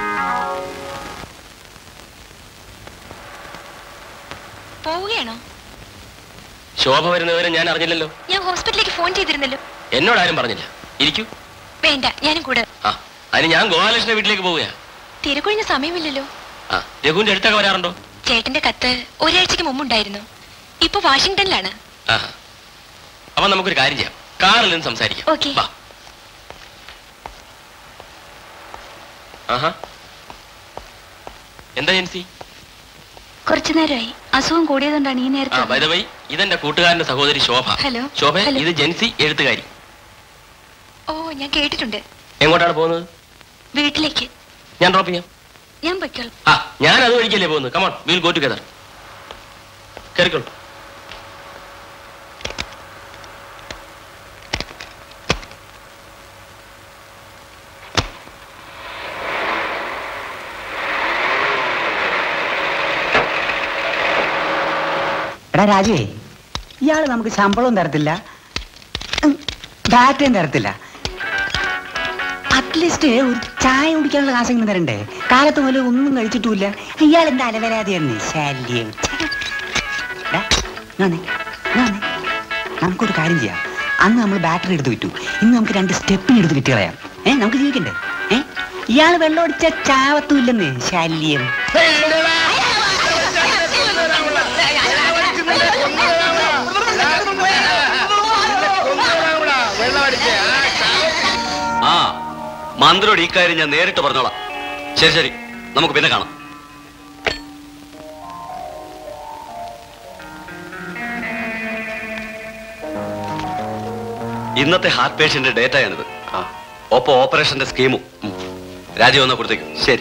പോവുകയാണോ? ശോഭ വരുന്നവരെ ഞാൻ അറിഞ്ഞില്ലല്ലോ. ഞാൻ ഹോസ്പിറ്റലിലേക്ക് ഫോൺ ചെയ്തിരുന്നല്ലോ. എന്നോട് ആരും പറഞ്ഞില്ല. ഇരിക്കൂ. വേണ്ട, ഞാനും കൂടെ. ആ, അതിന് ഞാൻ ഗോപാലകൃഷ്ണന്റെ വീട്ടിലേക്ക് പോവുകയാ. തിരക്കൊഴിഞ്ഞ സമയമില്ലല്ലോ. ആ, രഘുവിന്റെ അടുത്തൊക്കെ വരാറുണ്ടോ? ചേട്ടന്റെ കത്ത് ഒരാഴ്ചക്ക് മുമ്പുണ്ടായിരുന്നു. ഇപ്പൊ വാഷിംഗ്ടണിലാണ്. ആഹാ, അപ്പൊ നമുക്കൊരു കാര്യം ചെയ്യാം. കാറിൽ നിന്ന് സംസാരിക്കാം. ഓക്കെ. വാ. ആഹാ, എന്താ ജെൻസി? കുറച്ചു നേരമായി അസുഖം കൂടിയതുകൊണ്ടാണ് ഈ നേരത്തെ. ബൈ ദ വേ, ഇതെന്റെ കൂട്ടുകാരന്റെ സഹോദരി ശോഭ. ഹലോ. ശോഭ, ഹലോ. ഇത് ജെൻസി, എഴുത്തുകാരി. ഓ, ഞാൻ കേട്ടിട്ടുണ്ട്. എങ്ങോട്ടാണ് പോകുന്നത്? വീട്ടിലേക്ക്. ഞാൻ ഡ്രോപ്പ് ചെയ്യാം. ഞാൻ പൊയ്ക്കോളാം. ആ, ഞാൻ അത് വഴിക്കല്ലേ പോകുന്നത്. Come on, will go together. കേറിക്കോളൂ. എടാ രാജുവേ, ഇയാള് നമുക്ക് ശമ്പളവും തരത്തില്ല, ബാറ്റയും തരത്തില്ല. അറ്റ്ലീസ്റ്റ് ഒരു ചായ കുടിക്കാനുള്ള കാശെങ്കിലും തരണ്ടേ? കാലത്ത് മുതൽ ഒന്നും കഴിച്ചിട്ടുമില്ല. ഇയാൾ എന്താ അലവരാതെയാണ് ശല്യം. നമുക്കൊരു കാര്യം ചെയ്യാം. അന്ന് നമ്മൾ ബാറ്ററി എടുത്ത് വിറ്റു, ഇന്ന് നമുക്ക് 2 സ്റ്റെപ്പിന് എടുത്ത് വിറ്റ് കളയാം. നമുക്ക് ജീവിക്കണ്ടേ? ഇയാൾ വെള്ളം അടിച്ച ചാവത്തും ഇല്ലെന്ന് ശല്യം. ആ, മന്ത്രിയോട് ഈ കാര്യം ഞാൻ നേരിട്ട് പറഞ്ഞോളാം. ശരി ശരി, നമുക്ക് പിന്നെ കാണാം. ഇന്നത്തെ ഹാർട്ട് പേഷ്യന്റ് ഡേറ്റയാണിത്. ഒപ്പം ഓപ്പറേഷന്റെ സ്കീമും. രാജി വന്ന കൊടുത്തേക്കും. ശരി.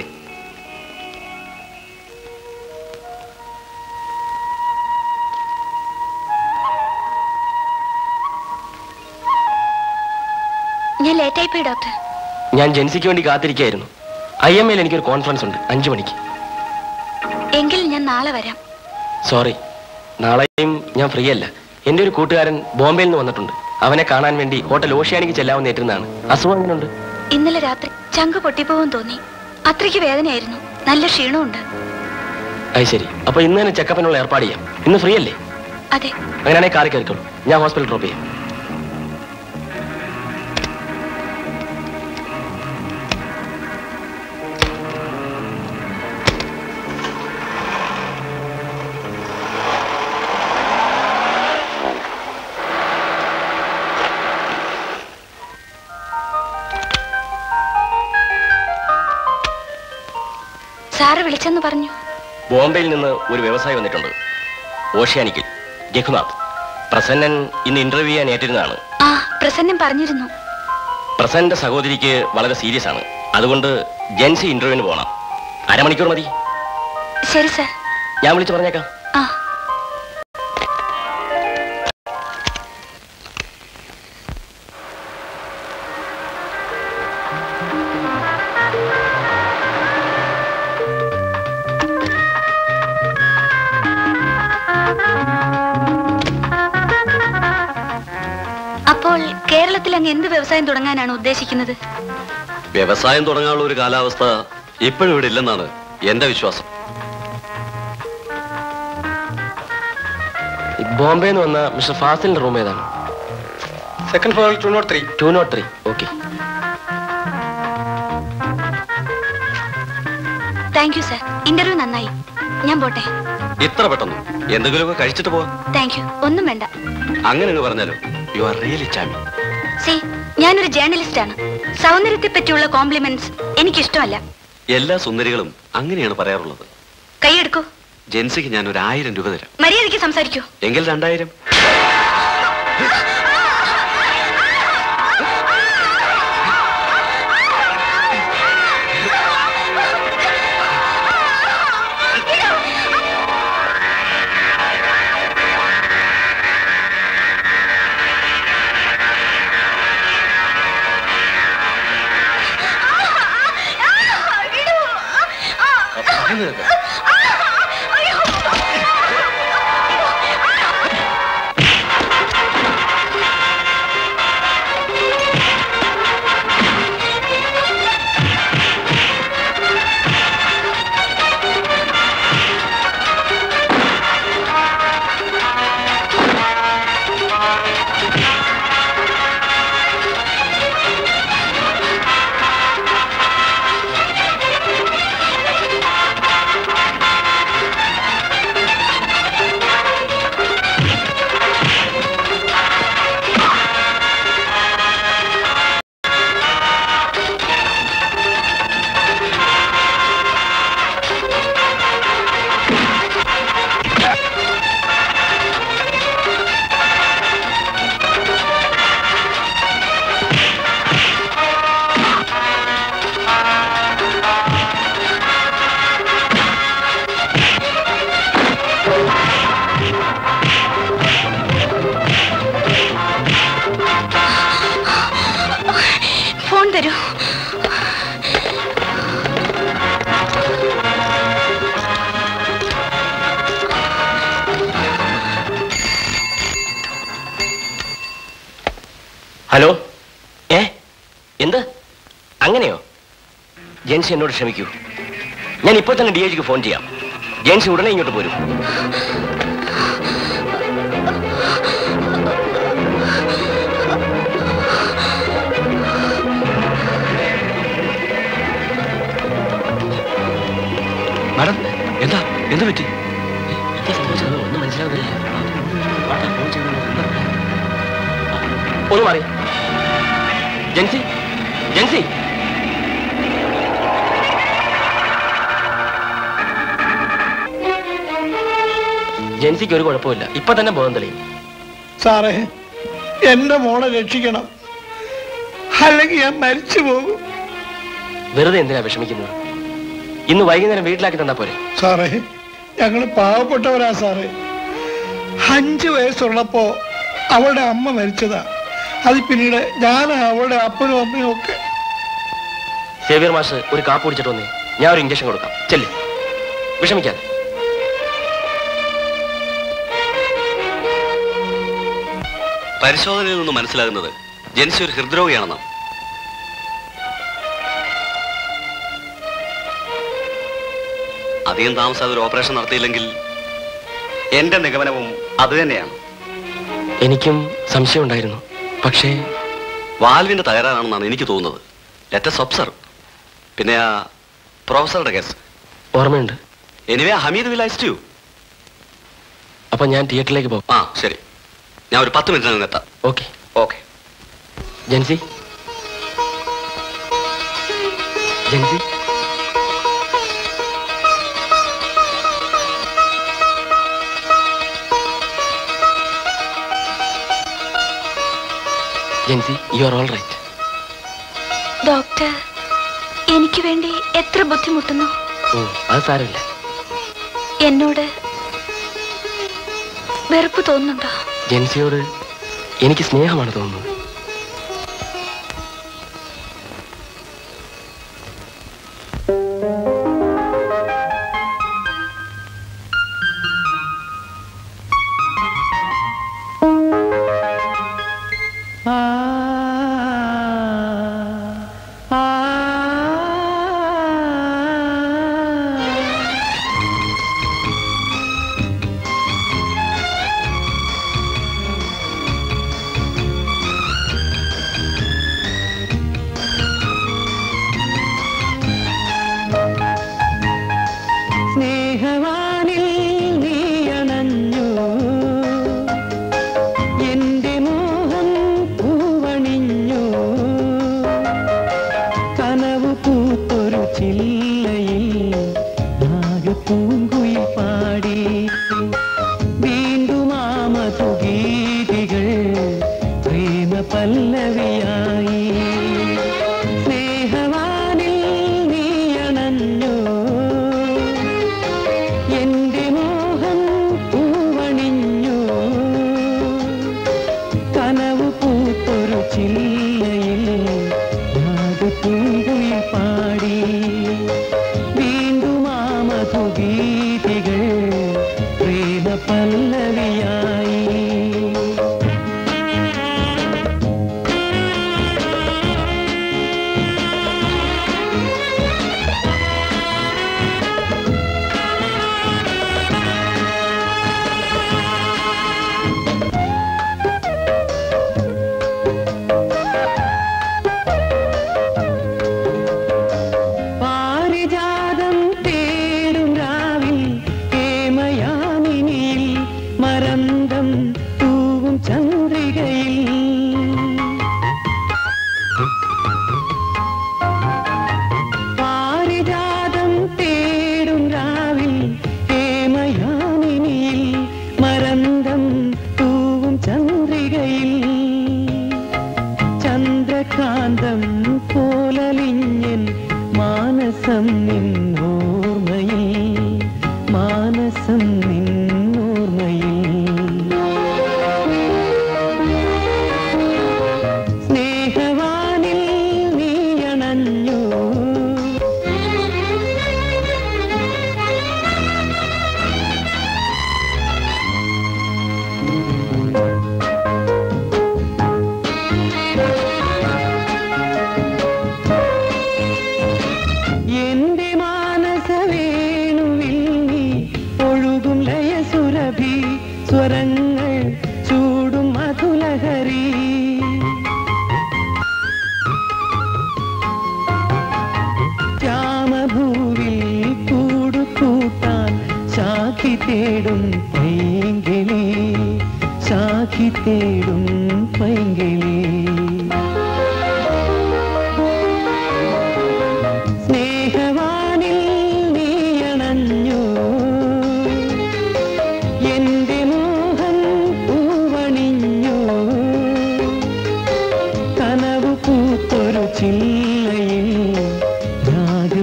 ഞാൻ ലേറ്റായി പോയി ഡോക്ടർ. ഞാൻ ജെൻസിക്ക് വേണ്ടി കാത്തിരിക്കുകയായിരുന്നു. IMAയിൽ എനിക്കൊരു കോൺഫറൻസ് ഉണ്ട് 5 മണിക്ക്. എങ്കിൽ ഞാൻ നാളെ വരാം. സോറി, നാളെയും ഞാൻ ഫ്രീ അല്ല. എൻ്റെ ഒരു കൂട്ടുകാരൻ ബോംബെയിൽ നിന്ന് വന്നിട്ടുണ്ട്. അവനെ കാണാൻ വേണ്ടി ഹോട്ടൽ ഓഷ്യാനിക്ക് ചെല്ലാവുന്ന ഏറ്റുന്നതാണ്. അസുഖം എങ്ങനെയുണ്ട്? ഇന്നലെ രാത്രി ചങ്ക് പൊട്ടിപ്പോവും തോന്നി. അത്രയ്ക്ക് വേദനയായിരുന്നു. നല്ല ക്ഷീണമുണ്ട്. അത് ശരി. അപ്പൊ ഇന്ന് തന്നെ ചെക്കപ്പിനുള്ള ഏർപ്പാട് ചെയ്യാം. ഇന്ന് ഫ്രീ അല്ലേ? അതെ. അങ്ങനെയാണെങ്കിൽ കാറി കയറിക്കോളൂ. ഞാൻ ഹോസ്പിറ്റൽ ഡ്രോപ്പ് ചെയ്യാം. സാറ് വിളിച്ചെന്ന് പറഞ്ഞു. ബോംബെയിൽ നിന്ന് ഒരു വ്യവസായി വന്നിട്ടുണ്ട്. ഓഷ്യാനിക്കിൽ രഘുനാഥ്. പ്രസന്നൻ ഇന്ന് ഇന്റർവ്യൂ ചെയ്യാൻ ഏറ്റിരുന്നതാണ്. ആ, പ്രസന്നൻ പറഞ്ഞിരുന്നു. പ്രസന്നന്റെ സഹോദരിക്ക് വളരെ സീരിയസ് ആണ്. അതുകൊണ്ട് ജെൻസി ഇന്റർവ്യൂവിന് പോകണം. 1/2 മണിക്കൂർ മതി. ശരി സാർ. ഞാൻ വിളിച്ചു പറഞ്ഞേക്കാം. ആ. അപ്പോൾ കേരളത്തിൽ അങ്ങ് എന്ത് വ്യവസായം തുടങ്ങാനാണ് ഉദ്ദേശിക്കുന്നത്? വ്യവസായം തുടങ്ങാനുള്ള ഒരു കാലാവസ്ഥ ഇപ്പോഴും ഇവിടെ ഇല്ലെന്നാണ് എന്റെ വിശ്വാസം. ബോംബെയിൽ നിന്ന് വന്ന മിസ്റ്റർ ഫാസിലിന്റെ റൂം ഏതാണ്? സെക്കൻഡ് ഫ്ലോറിൽ 203. 203. Okay. Thank you sir. Interview നന്നായി. ഞാൻ പോട്ടെ. ഇത്ര പെട്ടെന്ന് എന്തെങ്കിലുമൊക്കെ കഴിച്ചിട്ട് പോവാ. Thank you. ഒന്നും വേണ്ട. അങ്ങനെ അങ്ങ് പറഞ്ഞാലോ? You are really charming. See, ഞാനൊരു ജേർണലിസ്റ്റ് ആണ്. സൗന്ദര്യത്തെ പറ്റിയുള്ള കോംപ്ലിമെന്റ്സ് എനിക്കിഷ്ടമല്ല. എല്ലാ സുന്ദരികളും അങ്ങനെയാണ് പറയാറുള്ളത്. കൈയെടുക്കൂ. ജെൻസിക്ക് ഞാൻ ഒരു 1000 രൂപ തരാം. മര്യാദയ്ക്ക് സംസാരിക്കൂ. എങ്കിൽ 2000. ഹലോ. എന്ത്? അങ്ങനെയോ? ജെൻസി എന്നോട് ക്ഷമിക്കൂ. ഞാൻ ഇപ്പോൾ തന്നെ DIGക്ക് ഫോൺ ചെയ്യാം. ജെൻസി ഉടനെ ഇങ്ങോട്ട് പോരും. മാഡം, എന്താ എന്ത് പറ്റി? ഒന്നും മനസ്സിലാവുന്നില്ല. ഒന്ന് മാറി. ജെൻസി, ജെൻസി. ജെൻസിക്ക് ഒരു കുഴപ്പമില്ല. ഇപ്പൊ തന്നെ ബോധം തെളിയും. സാറേ, എന്റെ മോളെ രക്ഷിക്കണം, അല്ലെങ്കിൽ ഞാൻ മരിച്ചു പോകും. വെറുതെ എന്തിനാ വിഷമിക്കുന്നത്? ഇന്ന് വൈകുന്നേരം വീട്ടിലാക്കി തന്നാ പോരെ? സാറേ, ഞങ്ങൾ പാവപ്പെട്ടവരാ സാറേ. 5 വയസ്സുള്ളപ്പോ അവളുടെ അമ്മ മരിച്ചതാ. അത് പിന്നീട് ഞാൻ അവളുടെ അപ്പനും അമ്മയും ഒക്കെ. സേവിയർ മാഷ് ഒരു കാപ്പ് കുടിച്ചിട്ട് വന്നേ, ഞാൻ ഒരു ഇഞ്ചക്ഷൻ കൊടുക്കാം. ചെല്ലി, വിഷമിക്കാതെ. പരിശോധനയിൽ നിന്ന് മനസ്സിലാകുന്നത് ജെൻസി ഒരു ഹൃദ്രോഗിയാണെന്നാണ്. അധികം താമസാതെ ഒരു ഓപ്പറേഷൻ നടത്തിയില്ലെങ്കിൽ എന്റെ നിഗമനവും അത് തന്നെയാണ്. എനിക്കും സംശയം ഉണ്ടായിരുന്നു, പക്ഷേ വാൽവിന്റെ തകരാറാണെന്നാണ് എനിക്ക് തോന്നുന്നത്. Let's observe. പിന്നെ ആ പ്രൊഫസറുടെ കേസ് ഓർമ്മയുണ്ട്. Anyway Hameed will assist you. അപ്പൊ ഞാൻ തിയേറ്ററിലേക്ക് പോകും. ആ ശരി, ഞാൻ ഒരു 10 മിനിറ്റിനകം എത്താം. Okay. Okay. Jency, Jency, Jency, you are all right. Doctor എനിക്ക് വേണ്ടി എത്ര ബുദ്ധിമുട്ടുന്നു. അത് സാരമില്ല. എന്നോട് വെറുപ്പ് തോന്നുന്നുണ്ടോ? ജെൻസിയോട് എനിക്ക് സ്നേഹമാണ് തോന്നുന്നത്.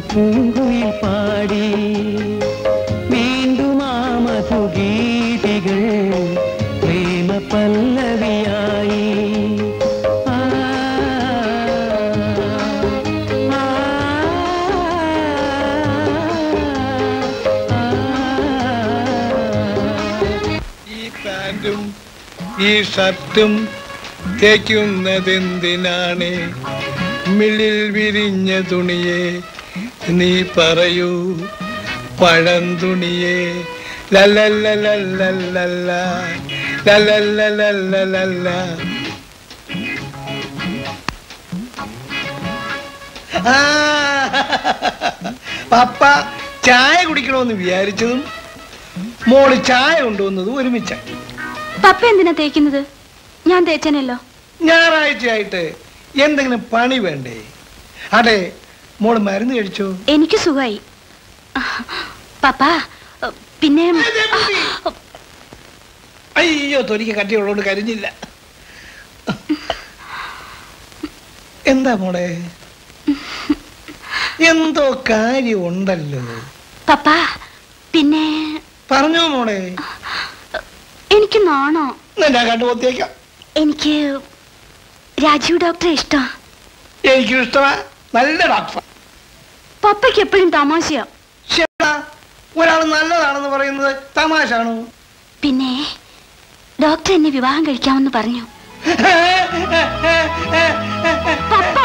പൂങ്കുയിൽ പാടി വീണ്ടും ആ മധുഗീതികൾ പ്രേമ പല്ലവിയായി. ഈ പാൻറ്റും ഈ ഷർട്ടും തേക്കുന്നതെന്തിനാണ്? മിഴിൽ വിരിഞ്ഞ തുണിയെ നീ പറയൂ പഴന്തുണിയെ. ലല്ലല്ലല്ലല്ലല്ല ലല്ലല്ലല്ലല്ലല്ല. പപ്പ ചായ കുടിക്കണമെന്ന് വിചാരിച്ചതും മോള് ചായ കൊണ്ടുവന്നതും ഒരുമിച്ച. പപ്പ എന്തിനാ തേക്കുന്നത്? ഞാൻ തേച്ചനല്ലോ. ഞായറാഴ്ചയായിട്ട് എന്തെങ്കിലും പണി വേണ്ടേ? അതെ, മോള് മരുന്ന് കഴിച്ചോ? എനിക്ക് സുഖമായി. പപ്പ പിന്നെ അയ്യോ, തൊലിക്ക് കട്ടിയുള്ളതുകൊണ്ട് കരിഞ്ഞില്ല. എന്താ മോളെ? എന്തോ കാര്യമുണ്ടല്ലോ. പപ്പ പിന്നെ പറഞ്ഞോ മോളെ. എനിക്ക് നാണോ? ഞാൻ കണ്ടുപോത്തേക്കാം. എനിക്ക് രാജീവ് ഡോക്ടറെ ഇഷ്ടം. എനിക്കും ഇഷ്ടമാ, നല്ല ഡോക്ടർ. പപ്പയ്ക്ക് എപ്പോഴും തമാശയാ. ഒരാൾ നല്ലതാണെന്ന് പറയുന്നത് തമാശാണോ? പിന്നെ ഡോക്ടർ എന്നെ വിവാഹം കഴിക്കാമെന്ന് പറഞ്ഞു. പപ്പ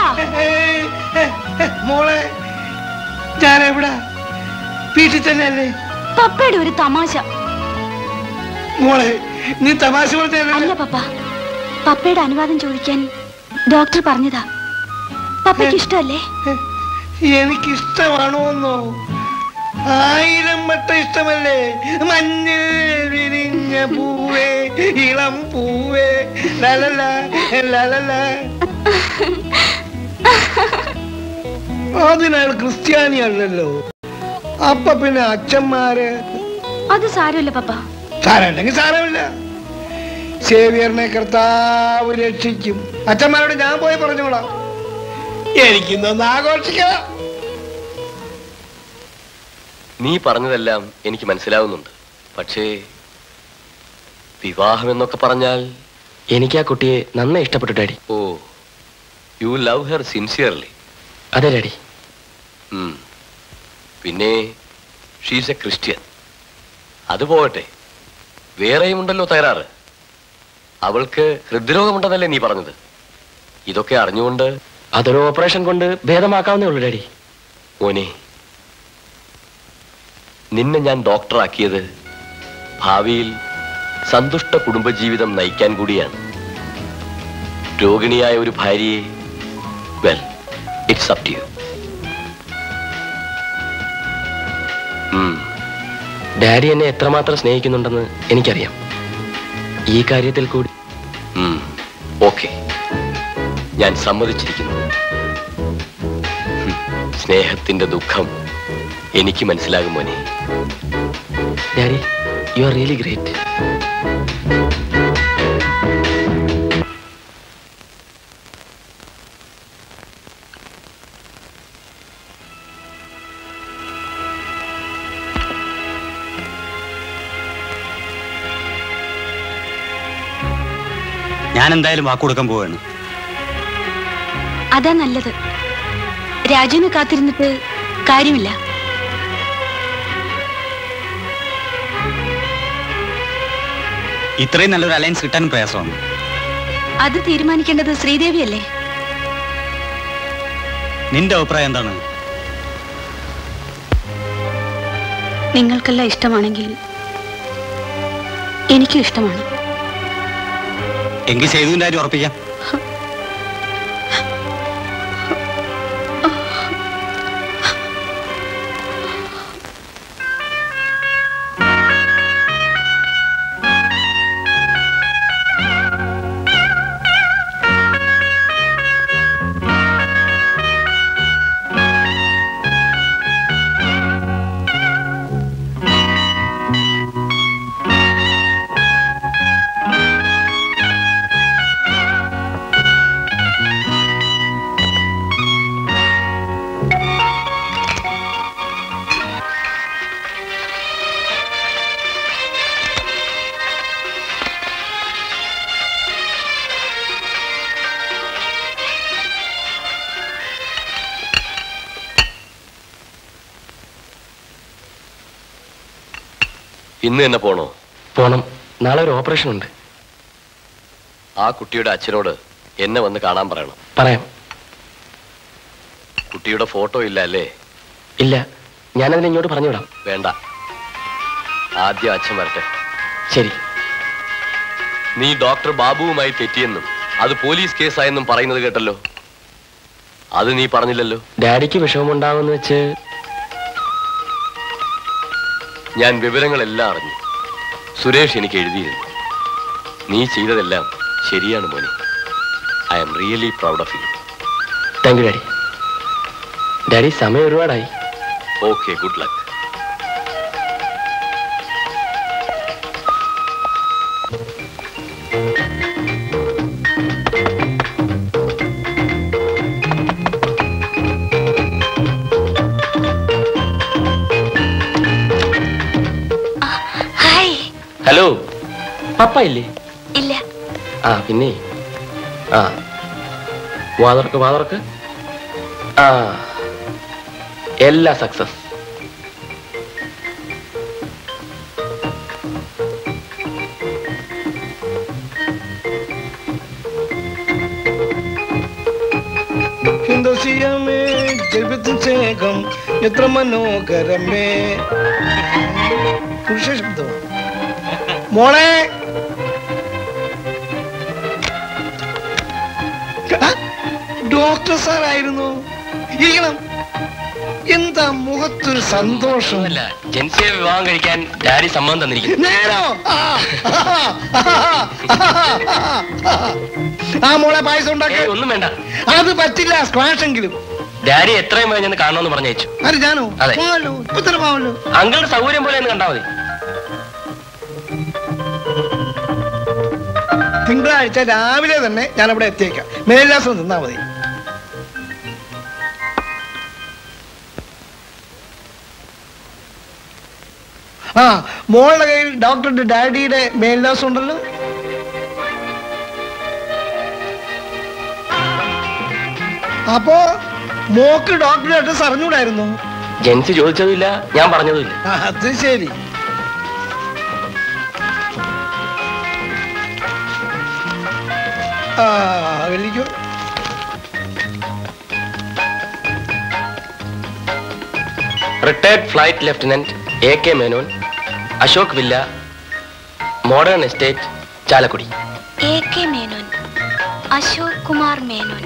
മോളെ, ഞാൻ എവിടാ? വീട്ടിൽ തന്നെ അല്ലേ? പപ്പയുടെ ഒരു തമാശ. മോളെ, നീ തമാശ അല്ല പപ്പ, പപ്പയുടെ അനുവാദം ചോദിക്കാൻ ഡോക്ടർ പറഞ്ഞതാ. പപ്പയ്ക്ക് ഇഷ്ടമല്ലേ? എനിക്കിഷ്ടമാണോന്നോ? 1000 വട്ടം ഇഷ്ടമല്ലേ? മഞ്ഞൾ വിരിഞ്ഞ പൂവേ, ഇളം പൂവേ, ലലല ലലല. അതിനാൽ ക്രിസ്ത്യാനിയല്ലല്ലോ. അപ്പൊ പിന്നെ അച്ഛന്മാര്? അത് സാരമില്ല പപ്പ. സാരമില്ലെങ്കിൽ സാരമില്ല. സേവിയറിനെ കർത്താവ് രക്ഷിക്കും. അച്ഛന്മാരോട് ഞാൻ പോയി പറഞ്ഞോളാം. എനിക്കിന്നൊന്ന് ആഘോഷിക്കണം. നീ പറഞ്ഞതെല്ലാം എനിക്ക് മനസ്സിലാവുന്നുണ്ട്. പക്ഷേ വിവാഹം എന്നൊക്കെ പറഞ്ഞാൽ എനിക്ക് ആ കുട്ടിയെ നന്നായി ഇഷ്ടപ്പെട്ടു ഡാഡി. ഓ, യു ലവ് ഹെർ സിൻസിയർലി? അതെ ഡാഡി. പിന്നെ ഷീസ് എ ക്രിസ്ത്യൻ. അത് പോകട്ടെ, വേറെയും ഉണ്ടല്ലോ തകരാറ്. അവൾക്ക് ഹൃദ്രോഗമുണ്ടെന്നല്ലേ നീ പറഞ്ഞത്? ഇതൊക്കെ അറിഞ്ഞുകൊണ്ട് അതൊരു ഓപ്പറേഷൻ കൊണ്ട് ഭേദമാക്കാവുന്നേ ഉള്ളൂ ഡാഡി. മോനെ, നിന്നെ ഞാൻ ഡോക്ടറാക്കിയത് ഭാവിയിൽ സന്തുഷ്ട കുടുംബജീവിതം നയിക്കാൻ കൂടിയാണ്. രോഗിണിയായ ഒരു ഭാര്യയെ, well, it's up to you. Daddy എന്നെ എത്രമാത്രം സ്നേഹിക്കുന്നുണ്ടെന്ന് എനിക്കറിയാം. ഈ കാര്യത്തിൽ കൂടി ഓക്കെ, ഞാൻ സമ്മതിച്ചിരിക്കുന്നു. സ്നേഹത്തിന്റെ ദുഃഖം എനിക്ക് മനസ്സിലാകും മോനെ. Daddy, you are really great. ഞാൻ എന്തായാലും വാക്കുകൊടുക്കാൻ പോവാണ്. അതാ നല്ലത്. രാജുവിനെ കാത്തിരുന്നിട്ട് കാര്യമില്ല. ഇത്രയും നല്ലൊരു അലയൻസ് കിട്ടാനും പ്രയാസമാണ്. അത് തീരുമാനിക്കേണ്ടത് ശ്രീദേവിയല്ലേ? നിന്റെ അഭിപ്രായം എന്താണ്? നിങ്ങൾക്കെല്ലാം ഇഷ്ടമാണെങ്കിൽ എനിക്കും ഇഷ്ടമാണ്. എങ്കിൽ സേതുവിന്റെ കാര്യം ഉറപ്പിക്കാം. ഇന്ന് തന്നെ പോണോ? പോണം. നാളെ ഒരു ഓപ്പറേഷൻ ഉണ്ട്. ആ കുട്ടിയുടെ അച്ഛനോട് എന്നെ വന്ന് കാണാൻ പറയണം. പറയാം. കുട്ടിയുടെ ഫോട്ടോ ഇല്ല അല്ലേ? ഇല്ല, ഞാനതിനെ ഇങ്ങോട്ട് പറഞ്ഞുവിടാം. വേണ്ട, ആദ്യം അച്ഛൻ വരട്ടെ. ശരി. നീ ഡോക്ടർ ബാബുവുമായി തെറ്റിയെന്നും അത് പോലീസ് കേസായെന്നും പറയുന്നത് കേട്ടല്ലോ. അത് നീ പറഞ്ഞില്ലല്ലോ. ഡാഡിക്ക് വിഷമമുണ്ടാവുമെന്ന് വെച്ച് ഞാൻ വിവരങ്ങളെല്ലാം അറിഞ്ഞു. സുരേഷ് എനിക്ക് എഴുതിയിരുന്നു. നീ ചെയ്തതെല്ലാം ശരിയാണ് മോനെ. I am really proud of you. Thank you daddy. Daddy, സമയം ഒരുപാടായി. Okay, good luck. ഹലോ, പപ്പ ഇല്ലേ? ഇല്ല. ആ പിന്നെ വാതർക്ക് എല്ലാ സക്സസ്. ഹിന്ദുസിയമേ ജപിച്ചേകം എത്ര മനോഹരമേ. പുരുഷ ശബ്ദം. മോളെ, ഡോക്ടർ സാറായിരുന്നു. ഇരിക്കണം. എന്താ മുഖത്തൊരു സന്തോഷം. ജെൻസിയെ വിവാഹം കഴിക്കാൻ ഡാഡി സമ്മതം തന്നിരിക്കുന്നു. നേരോ? ആ മോളെ, പായസം ഉണ്ടാക്കി. ഒന്നും വേണ്ട. അത് പറ്റില്ല, സ്ക്വാഷ് എങ്കിലും. ഡാഡി എത്രയും വേഗം ഞാൻ കാണണമെന്ന് പറഞ്ഞയച്ചു. അത് ഞാനോ? അതെ. ഇപ്പൊ തന്നെ പോവാമല്ലോ. അങ്കിളുടെ സൗകര്യം പോലെ ഒന്ന് കണ്ടാ മതി. തിങ്കളാഴ്ച രാവിലെ തന്നെ ഞാൻ അവിടെ എത്തിയേക്കാം. മേൽവിലാസം നിന്നാ മതി. ആ, മോളുടെ കയ്യിൽ ഡോക്ടറുടെ ഡാഡിയുടെ മേൽവിലാസം ഉണ്ടല്ലോ. അപ്പോ മോക്ക് ഡോക്ടറുടെ അഡ്രസ് അറിഞ്ഞൂടായിരുന്നു? ജെൻസി ചോദിച്ചതുമില്ല, ഞാൻ പറഞ്ഞതുമില്ല. അത് ശരി. വലിക്കോ. Retired flight lieutenant AK Menon, Ashok villa, modern estate, Chalakudy. AK Menon, Ashok Kumar Menon.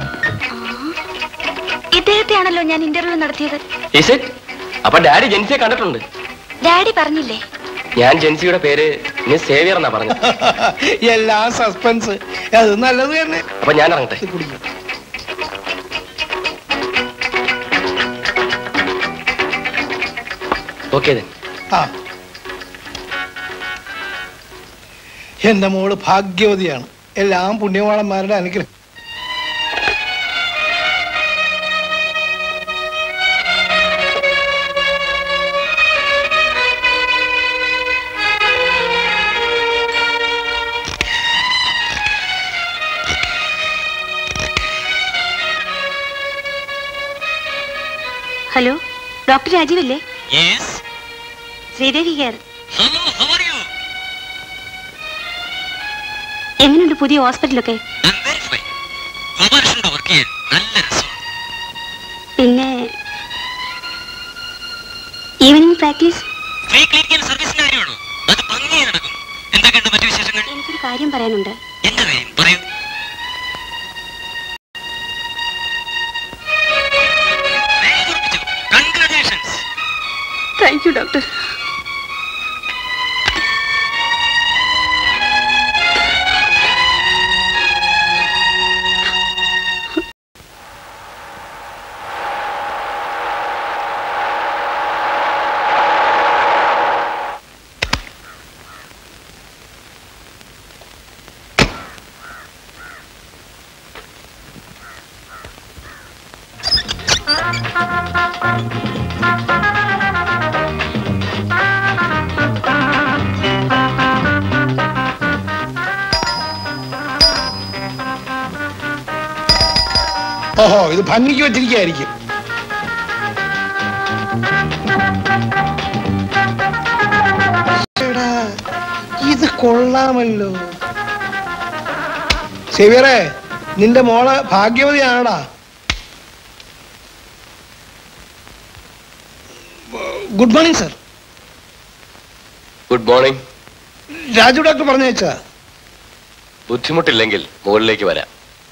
ഇദ്ദേഹത്തെയാണല്ലോ ഞാൻ ഇന്റർവ്യൂ നടത്തിയത്. Is it? അപ്പൊ ഡാഡി ജെൻസിയെ കണ്ടിട്ടുണ്ട്. ഡാഡി പറഞ്ഞില്ലേ? ഞാൻ ജെൻസിയുടെ പേര് മിസ് സേവിയർ എന്നാ പറഞ്ഞത്. എല്ലാം സസ്പെൻസ്. അത് നല്ലത് തന്നെ. അപ്പൊ ഞാൻ ഇറങ്ങട്ടെ. ഓക്കെ. എന്റെ മോള് ഭാഗ്യവതിയാണ്. എല്ലാം പുണ്യവാളന്മാരുടെ അനുഗ്രഹം. ഹലോ, ഡോക്ടർ രാജീവല്ലേ? ശ്രീദേവി ഹിയർ. എങ്ങനെയുണ്ട് പുതിയ ഹോസ്പിറ്റലൊക്കെ? പിന്നെ ഈവനിങ് പ്രാക്ടീസ്. എനിക്കൊരു കാര്യം പറയാനുണ്ട്. Thank you doctor. ഓഹോ, ഇത് ഭംഗിക്ക് വെച്ചിരിക്കുകയായിരിക്കും. കൊള്ളാമല്ലോ. സേവ്യറെ, നിന്റെ മോള് ഭാഗ്യവതിയാണടാ. Good morning sir. Good morning. Raju doctor പറഞ്ഞയച്ചാ? ബുദ്ധിമുട്ടില്ലെങ്കിൽ മുകളിലേക്ക് വരാം.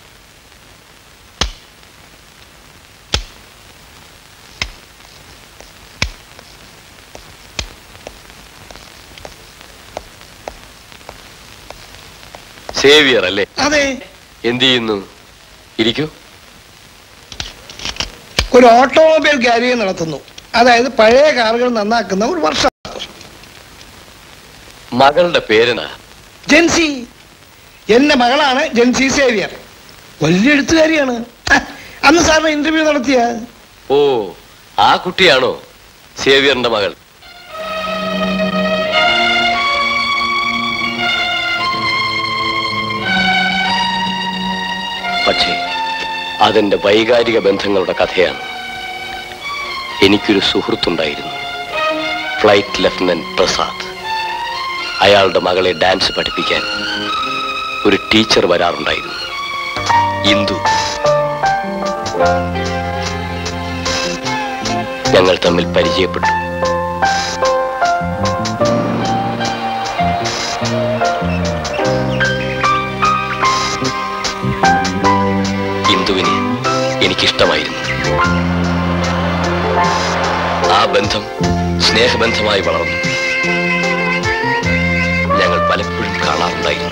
സേവിയർ അല്ലേ? അതെ. എന്ത് ചെയ്യുന്നു? ഇരിക്കൂ. ഒരു ഓട്ടോമൊബൈൽ ഗാരേജ് നടത്തുന്നു. അതായത് പഴയ കാറുകൾ നന്നാക്കുന്ന ഒരു വർഷം. മകളുടെ പേരെന്നാ? ജെൻസി. എന്റെ മകളാണ് ജെൻസി സേവിയർ. വലിയ എഴുത്തുകാരിയാണ്. അന്ന് സാറിന് ഇന്റർവ്യൂ നടത്തിയ. ഓ, ആ കുട്ടിയാണോ സേവിയറിന്റെ മകൾ? പക്ഷേ അതെന്റെ വൈകാരിക ബന്ധങ്ങളുടെ കഥയാണ്. എനിക്കൊരു സുഹൃത്തുണ്ടായിരുന്നു, ഫ്ലൈറ്റ് ലഫ്റ്റനന്റ് പ്രസാദ്. അയാളുടെ മകളെ ഡാൻസ് പഠിപ്പിക്കാൻ ഒരു ടീച്ചർ വരാറുണ്ടായിരുന്നു, ഇന്ദു. ഞങ്ങൾ തമ്മിൽ പരിചയപ്പെട്ടു. ഇന്ദുവിനെ എനിക്കിഷ്ടമായിരുന്നു. ആ ബന്ധം സ്നേഹബന്ധമായി വളർന്നു. ഞങ്ങൾ പലപ്പോഴും കാണാറുണ്ടായിരുന്നു.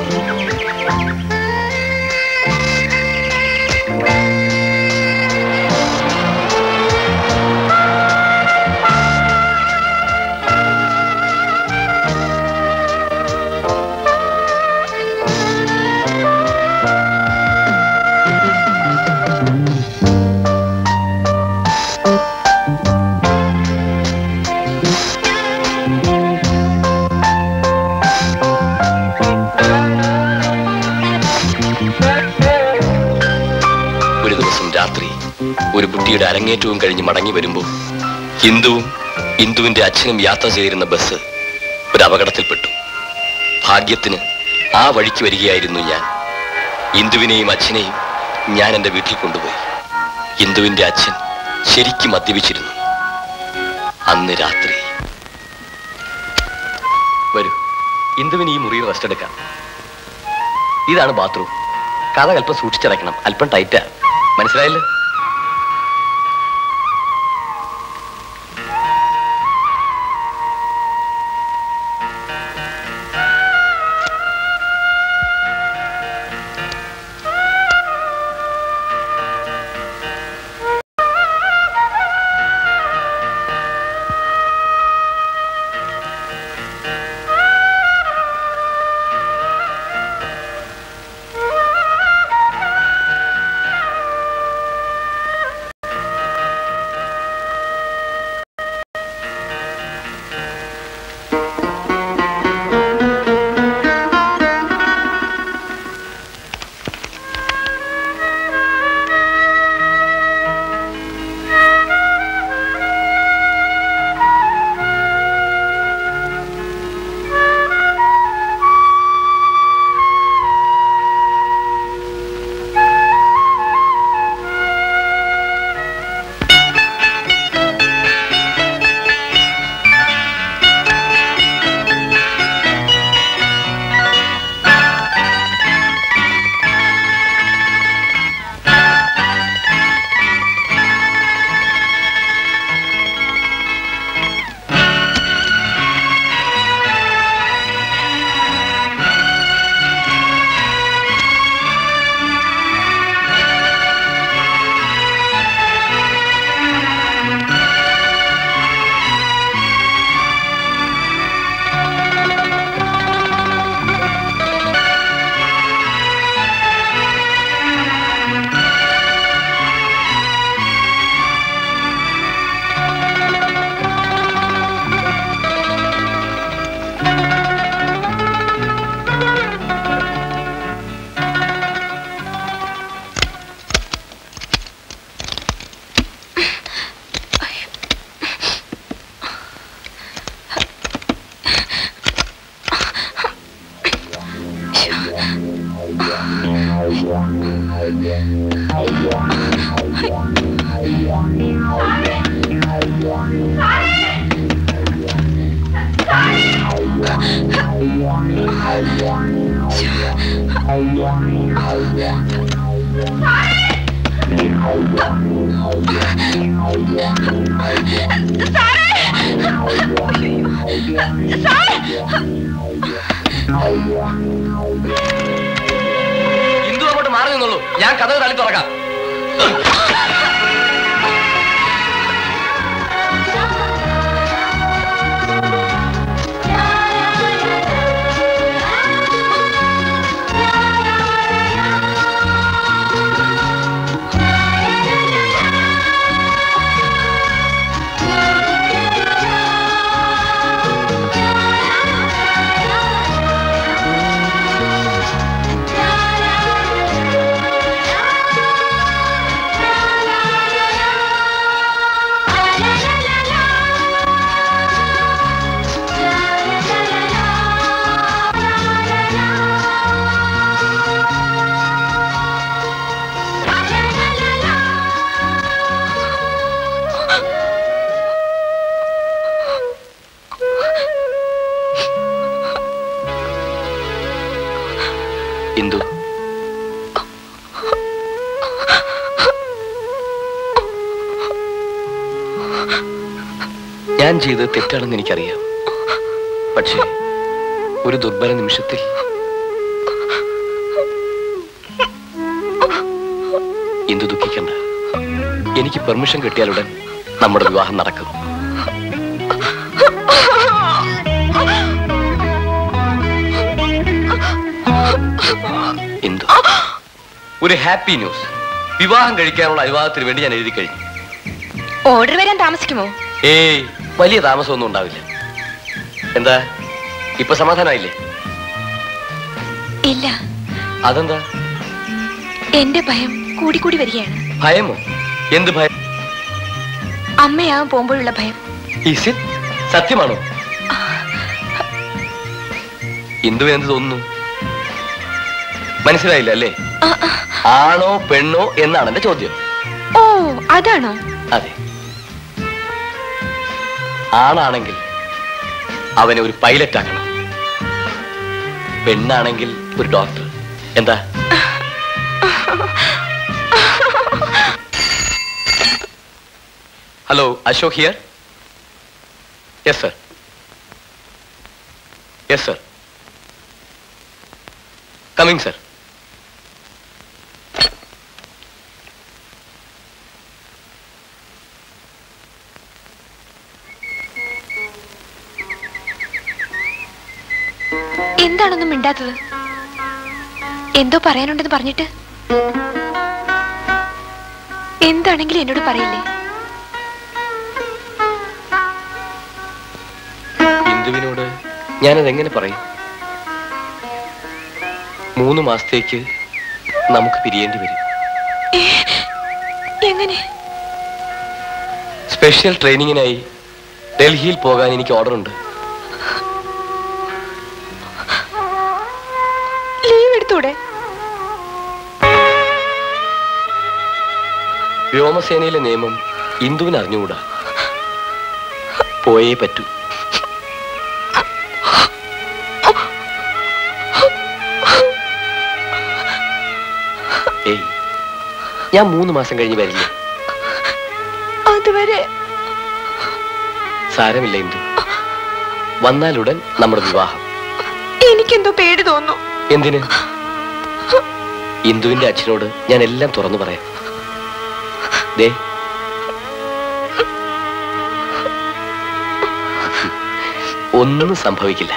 ഒരു കുട്ടിയുടെ അരങ്ങേറ്റവും കഴിഞ്ഞ് മടങ്ങി വരുമ്പോൾ ഹിന്ദുവും ഇന്ദുവിന്റെ അച്ഛനും യാത്ര ചെയ്തിരുന്ന ബസ് ഒരു അപകടത്തിൽപ്പെട്ടു. ഭാഗ്യത്തിന് ആ വഴിക്ക് വരികയായിരുന്നു ഞാൻ. ഇന്ദുവിനെയും അച്ഛനെയും ഞാൻ എൻ്റെ വീട്ടിൽ കൊണ്ടുപോയി. ഇന്ദുവിന്റെ അച്ഛൻ ശരിക്കും മദ്യപിച്ചിരുന്നു. അന്ന് രാത്രി. വരൂ, ഇന്ദുവിന് ഈ മുറിയിൽ റെസ്റ്റ് എടുക്കാം. ഇതാണ് ബാത്റൂം. കഥ അല്പം സൂക്ഷിച്ചടയ്ക്കണം, അല്പം ടൈറ്റാ. മനസ്സിലായില്ലേ? ഞാൻ കഥ തള്ളി തുറക്കാം. ഇന്ദു, ഞാൻ ചെയ്തത് തെറ്റാണെന്ന് എനിക്കറിയാം. പക്ഷേ ഒരു ദുർബല നിമിഷത്തിൽ ഇന്ദു ദുഃഖിക്കണ്ട. എനിക്ക് പെർമിഷൻ കിട്ടിയാലുടൻ നമ്മുടെ വിവാഹം നടക്കും. ഇന്ദു, ഒരു ഹാപ്പി ന്യൂസ്. വിവാഹം കഴിക്കാനുള്ള അനുവാദത്തിന് വേണ്ടി ഞാൻ എഴുതി കഴിഞ്ഞു. ഓർഡർ വരാൻ താമസിക്കുമോ? ഏയ്, വലിയ താമസമൊന്നും ഉണ്ടാവില്ല. എന്താ ഇപ്പൊ സമാധാനായില്ലേ? ഇല്ല. അതെന്താ? എന്റെ ഭയം കൂടിക്കൂടി വരികയാണ്. ഭയമോ? എന്ത് ഭയം? അമ്മയാവാൻ പോകുമ്പോഴുള്ള ഭയം. സത്യമാണോ? ഇന്ദു എന്ത് തോന്നുന്നു? മനസ്സിലായില്ല അല്ലേ? ആണോ പെണ്ണോ എന്നാണ് എന്റെ ചോദ്യം. ഓ, അതാണോ? അതെ. ആണാണെങ്കിൽ അവനെ ഒരു പൈലറ്റ് ആക്കണം, പെണ്ണാണെങ്കിൽ ഒരു ഡോക്ടർ. എന്താ? Hello, Ashok here. Yes sir. Yes sir. Coming sir. എന്താണൊന്നും മിണ്ടാത്തത്? എന്തോ പറയാനുണ്ടെന്ന് പറഞ്ഞിട്ട്. എന്താണെങ്കിലും എന്നോട് പറയില്ലേ? ഇന്ദുവിനോട് ഞാനതെങ്ങനെ പറയും? 3 മാസത്തേക്ക് നമുക്ക് പിരിയേണ്ടി വരും. എങ്ങനെ? സ്പെഷ്യൽ ട്രെയിനിങ്ങിനായി ഡൽഹിയിൽ പോകാൻ എനിക്ക് ഓർഡർ ഉണ്ട്. ലീവ് എടുത്തൂടെ? വ്യോമസേനയിലെ നിയമം ഇന്ദുവിന് അറിഞ്ഞുകൂടാ. പോയേ പറ്റൂ. ഏയ്, ഞാൻ 3 മാസം കഴിഞ്ഞ് വരില്ലേ? അതുവരെ സാരമില്ല ഇന്ദു, വന്നാലുടൻ നമ്മുടെ വിവാഹം. എനിക്കെന്തോ പേടി തോന്നുന്നു. എന്തിന്? ഇന്ദുവിന്റെ അച്ഛനോട് ഞാൻ എല്ലാം തുറന്നു പറയാം. ദേ, ഒന്നും സംഭവിക്കില്ല.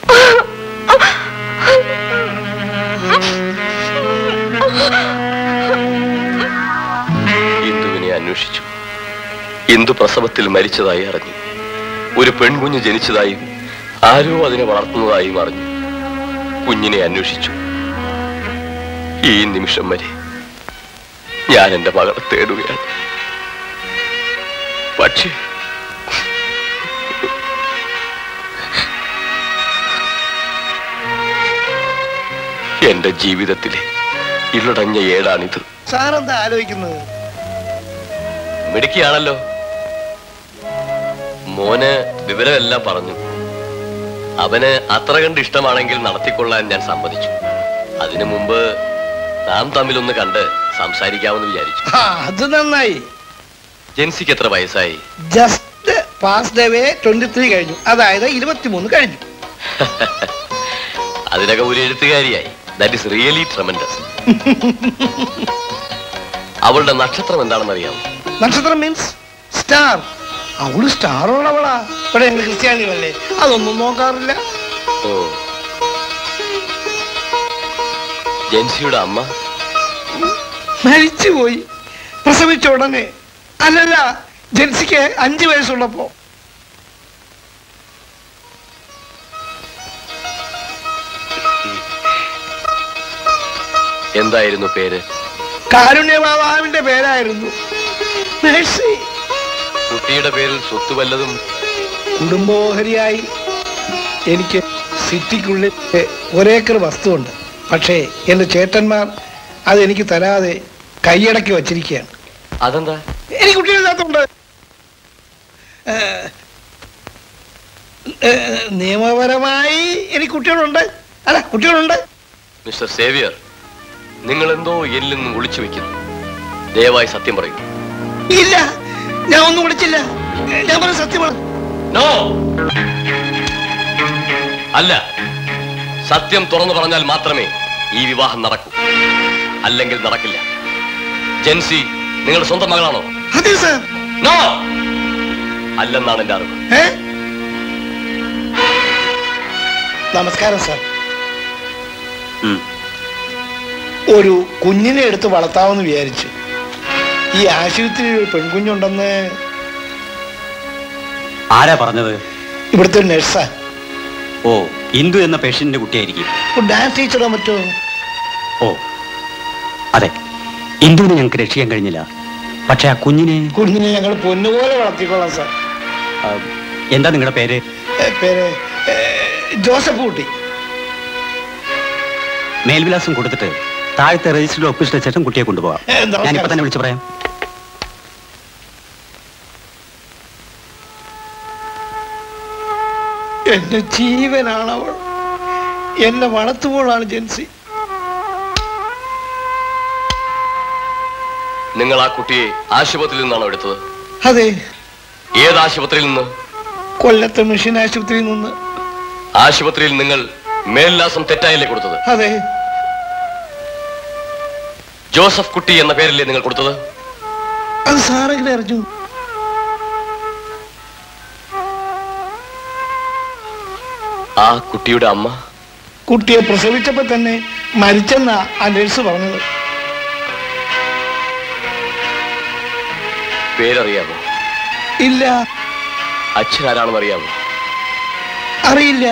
ഇന്ദുവിനെ അന്വേഷിച്ചു. ഇന്ദു പ്രസവത്തിൽ മരിച്ചതായി അറിഞ്ഞു. ഒരു പെൺകുഞ്ഞ് ജനിച്ചതായും ആരോ അതിനെ വളർത്തുന്നതായും അറിഞ്ഞു. കുഞ്ഞിനെ അന്വേഷിച്ചു. ഈ നിമിഷം വരെ ഞാൻ എന്റെ മകളെ തേടുകയാണ്. പക്ഷേ എന്റെ ജീവിതത്തിലെ ഇരുളടഞ്ഞ ഏടാണിത്. സാറെന്താ ആലോചിക്കുന്നത്? മിടുക്കിയാണല്ലോ. മോന് വിവരമെല്ലാം പറഞ്ഞു. അവന് അത്ര കണ്ട് ഇഷ്ടമാണെങ്കിൽ നടത്തിക്കൊള്ളാൻ ഞാൻ സമ്മതിച്ചു. അതിനു മുമ്പ് നാം തമ്മിലൊന്ന് കണ്ട് സംസാരിക്കാമെന്ന് വിചാരിച്ചു. അത് നന്നായി. ജെൻസിക്ക് എത്ര വയസ്സായി? ജസ്റ്റ് പാസ്ഡ് അവേ 23 കഴിഞ്ഞു. അതായത് 23 കഴിഞ്ഞു. അതിനൊക്കെ ഒരു എഴുത്തുകാരിയായി. That is really tremendous. അവളുടെ നക്ഷത്രം എന്താണെന്ന് അറിയാമോ? നക്ഷത്രം മീൻസ് സ്റ്റാർ. അവള് സ്റ്റാറുള്ളവളാ. ഇവിടെ ഞങ്ങൾ ക്രിസ്ത്യാനികളല്ലേ, അതൊന്നും നോക്കാറില്ല. ഓ, ജെൻസിയുടെ അമ്മ മരിച്ചുപോയി പ്രസവിച്ച ഉടനെ. അല്ലല്ല, ജെൻസിക്ക് 5 വയസ്സുള്ളപ്പോ. എന്തായിരുന്നു പേര്? കാരുണ്യമാതാവിന്റെ പേരായിരുന്നു. മേഴ്സി. കുട്ടിയുടെ പേരിൽ സ്വത്ത് വല്ലതും? കുടുംബോഹരിയായി എനിക്ക് സിറ്റിക്കുള്ളിൽ 1 ഏക്കർ വസ്തുവുണ്ട്. പക്ഷേ എന്റെ ചേട്ടന്മാർ അതെനിക്ക് തരാതെ കൈയടക്കി വച്ചിരിക്കുകയാണ്. അതെന്താ? എനിക്ക് കുട്ടികളില്ലാത്തതുണ്ട്. നിയമപരമായി എനിക്ക് കുട്ടികളുണ്ട്. അല്ല, കുട്ടികളുണ്ട്. മിസ്റ്റർ സേവിയർ, നിങ്ങൾ എന്തോ എന്നിൽ നിന്നും ഒളിച്ചു വെക്കുന്നു. ദയവായി സത്യം പറയൂ. ഇല്ല, ഞാൻ ഒന്നും വിളിച്ചില്ല. ഞാൻ പറഞ്ഞ സത്യമാണ്. നോ, അല്ല. സത്യം തുറന്നു പറഞ്ഞാൽ മാത്രമേ ഈ വിവാഹം നടക്കൂ, അല്ലെങ്കിൽ നടക്കില്ല. ജെൻസി നിങ്ങളുടെ സ്വന്തം മകളാണോ? അതെ സാർ. നോ, അല്ലെന്നാണ് എന്റെ അറിവ്. നമസ്കാരം സാർ. ഒരു കുഞ്ഞിനെ എടുത്ത് വളർത്താമെന്ന് വിചാരിച്ചു. ഈ ആശുപത്രിയിൽ ഒരു പെൺകുഞ്ഞുണ്ടെന്ന് ആരാ പറഞ്ഞത്? ഇവിടുത്തെ ഒരു നഴ്സാ. ഓ, ഇന്ദു എന്ന പേഷ്യന്റിന്റെ കുട്ടിയായിരിക്കും. ഡാൻസ് ടീച്ചറോ മറ്റോ? ഓ അതെ, ഇന്ദുവിനെ ഞങ്ങൾക്ക് രക്ഷിക്കാൻ കഴിഞ്ഞില്ല. പക്ഷെ ആ കുഞ്ഞിനെ ഞങ്ങൾ പൊന്നുപോലെ വളർത്തിക്കോളാം സാർ. എന്താ നിങ്ങളുടെ പേര്? പേര് ജോസഫ് കുട്ടി. മേൽവിലാസം കൊടുത്തിട്ട് താഴത്തെ രജിസ്റ്ററിൽ ഒപ്പിച്ച ശേഷം കുട്ടിയെ കൊണ്ടുപോകാം. ഞാനിപ്പോ തന്നെ വിളിച്ചു പറയാം. എന്റെ ജീവനാണവൾ. എന്നെ വളർത്തുമ്പോഴാണ് ജെൻസി. നിങ്ങൾ ആ കുട്ടിയെ ആശുപത്രിയിൽ നിന്നാണോ എടുത്തത്? അതെ. ഏത് ആശുപത്രിയിൽ നിന്ന്? കൊല്ലത്തെ മിഷൻ ആശുപത്രിയിൽ നിന്ന്. ആശുപത്രിയിൽ നിങ്ങൾ മേൽവിലാസം തെറ്റായല്ലേ കൊടുത്തത്? അതെ. ജോസഫ് കുട്ടി എന്ന പേരല്ലേ നിങ്ങൾ കൊടുത്തത്? അത് സാറെങ്ങനെ അറിഞ്ഞു? ആ കുട്ടിയുടെ അമ്മ കുട്ടിയെ പ്രസവിച്ചപ്പോ തന്നെ മരിച്ചെന്നാ ആ നഴ്സ് പറഞ്ഞത്. പേരറിയാമോ? ഇല്ല. അച്ഛൻ ആരാണെന്ന് അറിയാമോ? അറിയില്ല.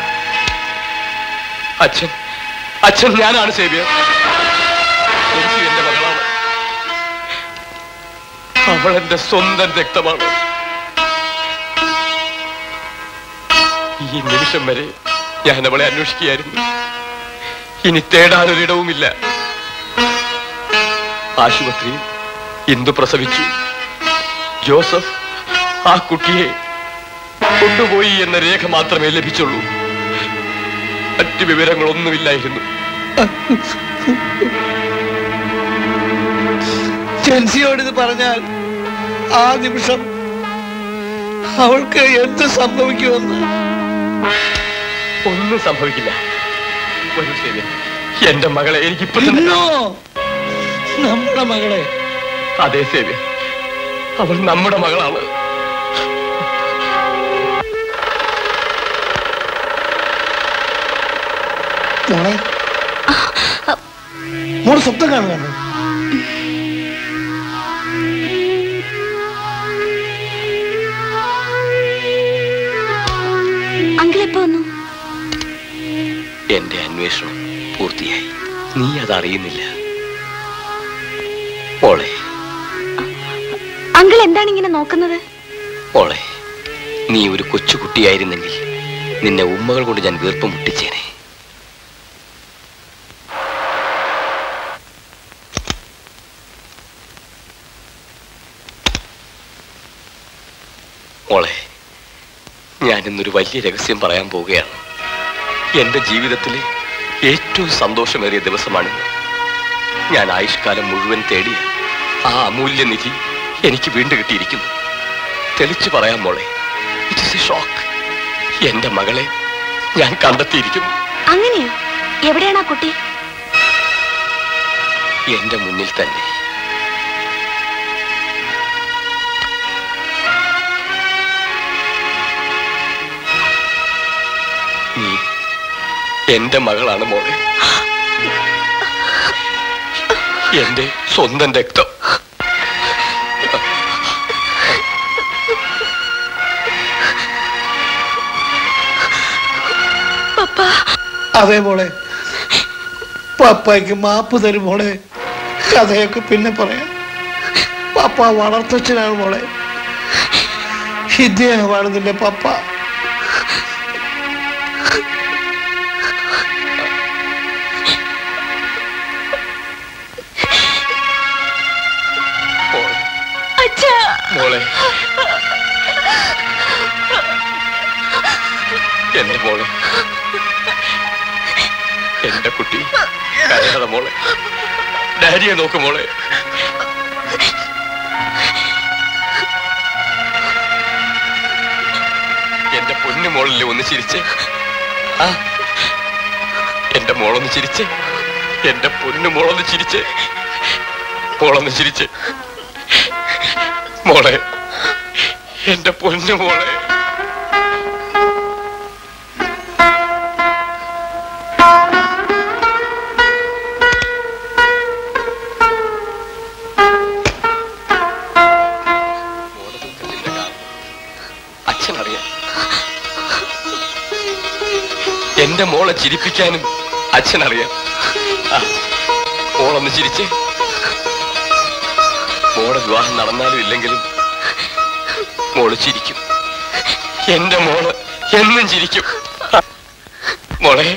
അച്ഛൻ ഞാനാണ് സേവ്യർ. എന്റെ മകളാണ്. അവൾ എന്റെ സ്വന്തം രക്തമാണ്. ഈ നിമിഷം വരെ ഞാൻ അവളെ അന്വേഷിക്കുകയായിരുന്നു. ഇനി തേടാനൊരിടവുമില്ല. ആശുപത്രിയിൽ ഇന്ദു പ്രസവിച്ചു. ജോസഫ് ആ കുട്ടിയെ കൊണ്ടുപോയി എന്ന രേഖ മാത്രമേ ലഭിച്ചുള്ളൂ. മറ്റു വിവരങ്ങളൊന്നുമില്ലായിരുന്നു. ജെൻസിയോട് ഇത് പറഞ്ഞാൽ ആ നിമിഷം അവൾക്ക് എന്ത് സംഭവിക്കുമെന്ന്. ഒന്നും സംഭവിക്കില്ല. എന്റെ മകളെ എനിക്കിപ്പോ നമ്മുടെ മകളെ. അതെ സേവ്യ, അവൾ നമ്മുടെ മകളാണ്. മോളെ, മോള് സ്വപ്നം കാണുകയാണ്. എന്റെ അന്വേഷണം പൂർത്തിയായി. നീ അതറിയുന്നില്ല മോളെ. അങ്കിൾ എന്താണ് ഇങ്ങനെ നോക്കുന്നത്? മോളെ, നീ ഒരു കൊച്ചുകുട്ടിയായിരുന്നെങ്കിൽ നിന്നെ ഉമ്മകൾ കൊണ്ട് ഞാൻ വീർപ്പം മുട്ടിച്ചേനെ. മോളെ, ഞാൻ ഇന്നൊരു വലിയ രഹസ്യം പറയാൻ പോവുകയാണ്. എന്റെ ജീവിതത്തിലെ ഏറ്റവും സന്തോഷമേറിയ ദിവസമാണിന്ന്. ഞാൻ ആയുഷ്കാലം മുഴുവൻ തേടിയ ആ അമൂല്യ നിധി എനിക്ക് വീണ്ടും കിട്ടിയിരിക്കുന്നു. തെളിച്ചു പറയാം മോളെ, ഇറ്റ് ഈസ് എ ഷോക്ക്. എന്റെ മകളെ ഞാൻ കണ്ടെത്തിയിരിക്കുന്നു. അങ്ങനെയോ? എവിടെയാണ് ആ കുട്ടി? എന്റെ മുന്നിൽ തന്നെ. നീ എന്റെ മകളാണ് മോളെ, എന്റെ സ്വന്തം രക്തം. അതെ മോളെ, പപ്പയ്ക്ക് മാപ്പ് തരും മോളെ. കഥയൊക്കെ പിന്നെ പറയാം. പപ്പ വളർത്തച്ഛനാണ് മോളെ. ഇദ്ദേഹമാണ് നിന്റെ പപ്പ. മോളെ, എന്റെ മോളെ, എന്റെ കുട്ടി കരയാതെ മോളെ. ഡാഡിയെ നോക്ക് മോളെ. എന്റെ പൊന്നു മോളല്ലേ ഒന്ന് ചിരിച്ച്. എന്റെ മോളൊന്ന് ചിരിച്ച്. എന്റെ പൊന്നു മോളൊന്ന് ചിരിച്ച്. മോളൊന്ന് ചിരിച്ച്. മോളെ, എന്റെ പൊന്നു മോളെ. അച്ഛനറിയാം. എന്റെ മോളെ ചിരിപ്പിക്കാനും അച്ഛനറിയാം. മോളൊന്ന് ചിരിച്ച്. മോളെ വിവാഹം നടന്നാലും ഇല്ലെങ്കിലും മോള് ചിരിക്കും. എന്റെ മോള് എന്നും ചിരിക്കും. മോളെ,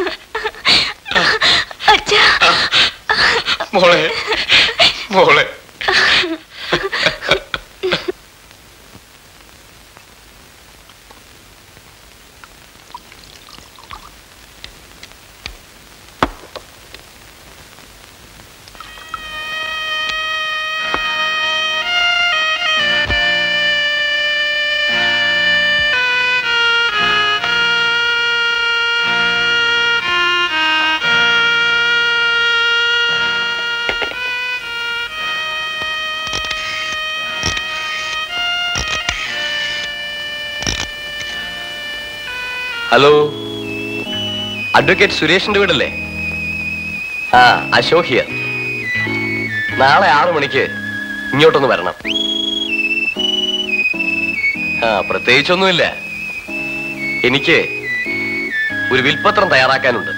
മോളെ, മോളെ. ഹലോ, അഡ്വക്കേറ്റ് സുരേഷിന്റെ വീടല്ലേ? അശോക് ഹിയർ. നാളെ 6 മണിക്ക് ഇങ്ങോട്ടൊന്ന് വരണം. പ്രത്യേകിച്ചൊന്നുമില്ല. എനിക്ക് ഒരു വിൽപ്പത്രം തയ്യാറാക്കാനുണ്ട്.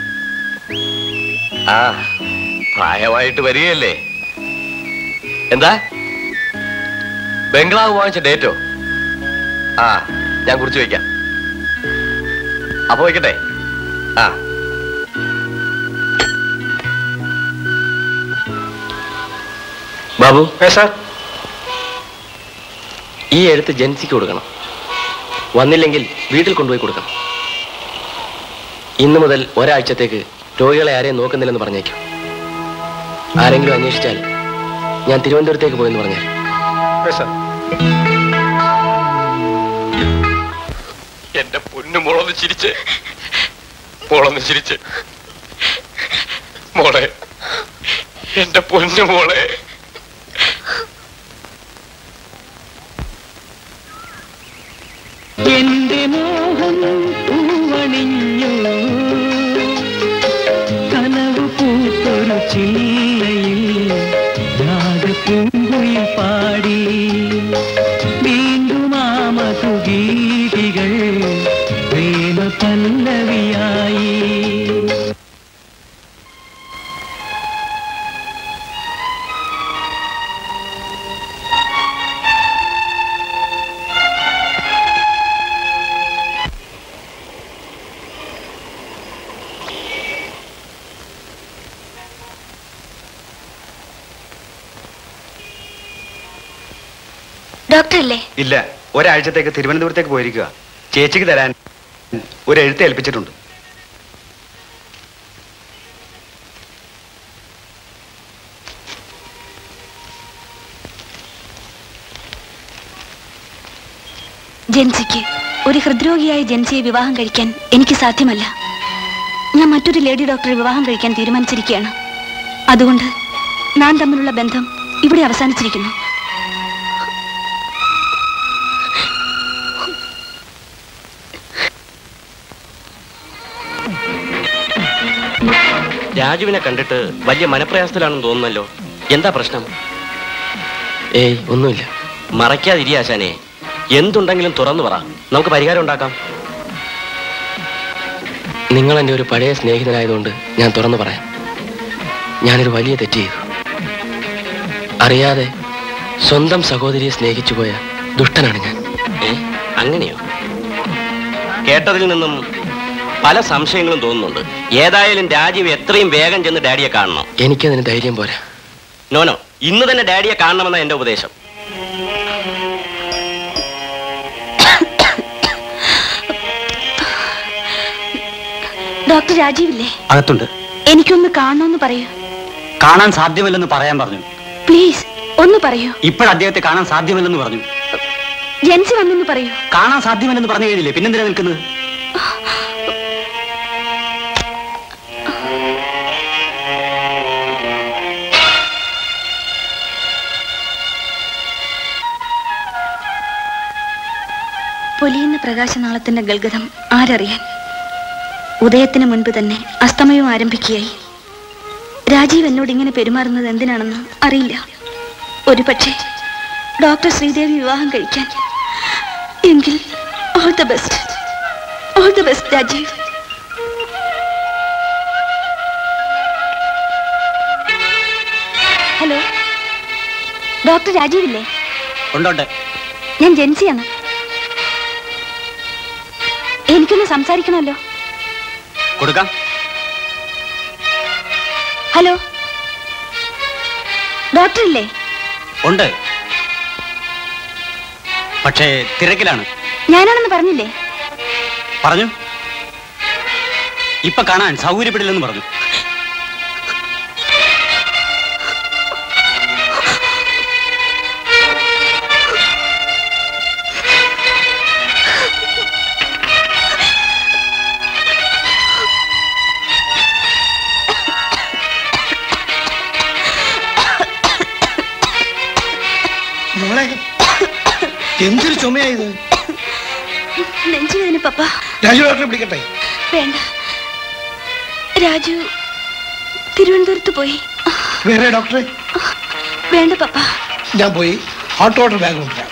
പ്രായമായിട്ട് വരികയല്ലേ. എന്താ ബംഗ്ലാവ് വാങ്ങിച്ച ഡേറ്റോ? ഞാൻ കുറിച്ച് വയ്ക്കാം. അപ്പൊ വയ്ക്കട്ടെ. ബാബു സാർ, ഈ എഴുത്ത് ജൻസിക്ക് കൊടുക്കണം. വന്നില്ലെങ്കിൽ വീട്ടിൽ കൊണ്ടുപോയി കൊടുക്കണം. ഇന്നു മുതൽ ഒരാഴ്ചത്തേക്ക് രോഗികളെ ആരെയും നോക്കുന്നില്ലെന്ന് പറഞ്ഞേക്കും. ആരെങ്കിലും അന്വേഷിച്ചാൽ ഞാൻ തിരുവനന്തപുരത്തേക്ക് പോയെന്ന് പറഞ്ഞാൽ. എന്റെ പൊന്നു മോളൊന്ന് ചിരിച്ച്. മോളൊന്ന് ചിരിച്ച്. മോളെ, എന്റെ പൊന്നു മോളെ. എന്റെ മോഹം പൂവണിഞ്ഞു, കനവ് പൂത്തൊരു ചില്ലയിൽ രാഗപൂങ്കുയിൽ പാടി. വീണ്ടും ആമതുഗീതികൾ പ്രേമ പല്ലവിയായി. ഡോക്ടറല്ലേ? ഇല്ല, ഒരാഴ്ചത്തേക്ക് തിരുവനന്തപുരത്തേക്ക് പോയിരിക്കുക. ചേച്ചിക്ക് തരാൻ ഒരു എഴുത്ത് ഏൽപ്പിച്ചിട്ടുണ്ട്. ജൻസിക്ക്, ഒരു ഹൃദ്രോഗിയായ ജൻസിയെ വിവാഹം കഴിക്കാൻ എനിക്ക് സാധ്യമല്ല. ഞാൻ മറ്റൊരു ലേഡി ഡോക്ടറെ വിവാഹം കഴിക്കാൻ തീരുമാനിച്ചിരിക്കുകയാണ്. അതുകൊണ്ട് നാം തമ്മിലുള്ള ബന്ധം ഇവിടെ അവസാനിച്ചിരിക്കുന്നു. രാജുവിനെ കണ്ടിട്ട് വലിയ മനപ്രയാസത്തിലാണെന്ന് തോന്നുന്നല്ലോ. എന്താ പ്രശ്നം? ഏയ് ഒന്നുമില്ല. മറയ്ക്കാതിരിയാശാനെ, എന്തുണ്ടെങ്കിലും തുറന്നു പറ, നമുക്ക് പരിഹാരം ഉണ്ടാക്കാം. നിങ്ങൾ എൻ്റെ ഒരു പഴയ സ്നേഹിതനായതുകൊണ്ട് ഞാൻ തുറന്നു പറയാം. ഞാനൊരു വലിയ തെറ്റ് ചെയ്തു. അറിയാതെ സ്വന്തം സഹോദരിയെ സ്നേഹിച്ചു പോയ ദുഷ്ടനാണ് ഞാൻ. അങ്ങനെയോ? കേട്ടതിൽ നിന്നും പല സംശയങ്ങളും തോന്നുന്നുണ്ട്. ഏതായാലും രാജീവ് എത്രയും വേഗം ചെന്ന് ഡാഡിയെ കാണണം. എനിക്കതിന് ധൈര്യം പോരാ. നോനോ, ഇന്ന് തന്നെ ഡാഡിയെ കാണണമെന്ന എന്റെ ഉപദേശം. ഡോക്ടർ രാജീവില്ലേ? അകത്തുണ്ട്. എനിക്കൊന്ന് കാണണമെന്ന് പറയൂ. കാണാൻ സാധ്യമല്ലെന്ന് പറയാൻ പറഞ്ഞു. പ്ലീസ് ഒന്ന് പറയൂ. ഇപ്പോൾ അദ്ദേഹത്തെ കാണാൻ സാധ്യമല്ലെന്ന് പറഞ്ഞു. ജെൻസി വന്നെന്ന് പറയൂ. കാണാൻ സാധ്യമല്ലെന്ന് പറഞ്ഞു കഴിഞ്ഞില്ലേ, പിന്നെന്തിനാ നിൽക്കുന്നത്? പൊലിയുന്ന പ്രകാശനാളത്തിന്റെ ഗൽഗതം ആരറിയാൻ? ഉദയത്തിന് മുൻപ് തന്നെ അസ്തമയവും ആരംഭിക്കുകയായി. രാജീവ് എന്നോട് ഇങ്ങനെ പെരുമാറുന്നത് എന്തിനാണെന്ന് അറിയില്ല. ഒരു പക്ഷേ ഡോക്ടർ ശ്രീദേവി വിവാഹം കഴിക്കാൻ. എങ്കിൽ all the best, all the best Rajeev. Hello, doctor രാജീവില്ലേ? ഉണ്ടോട്ടെ. ഞാൻ ജെൻസിയാണ്. എനിക്കൊന്ന് സംസാരിക്കണമല്ലോ. കൊടുക്കാം. ഹലോ, ഡോക്ടർ ഇല്ലേ? ഉണ്ട്, പക്ഷേ തിരക്കിലാണ്. ഞാനാണെന്ന് പറഞ്ഞില്ലേ? പറഞ്ഞു. ഇപ്പൊ കാണാൻ സൗകര്യപ്പെടില്ലെന്ന് പറഞ്ഞു. എന്തൊരു ചുമയായത്? നെഞ്ചുവേദന പപ്പ. രാജു ഡോക്ടറെ വിളിക്കട്ടെ? വേണ്ട, രാജു തിരുവനന്തപുരത്ത് പോയി. വേറെ ഡോക്ടറെ? വേണ്ട പപ്പ. ഞാൻ പോയി ഹോട്ട് വാട്ടർ ബാഗ് കൊണ്ടുവരാം.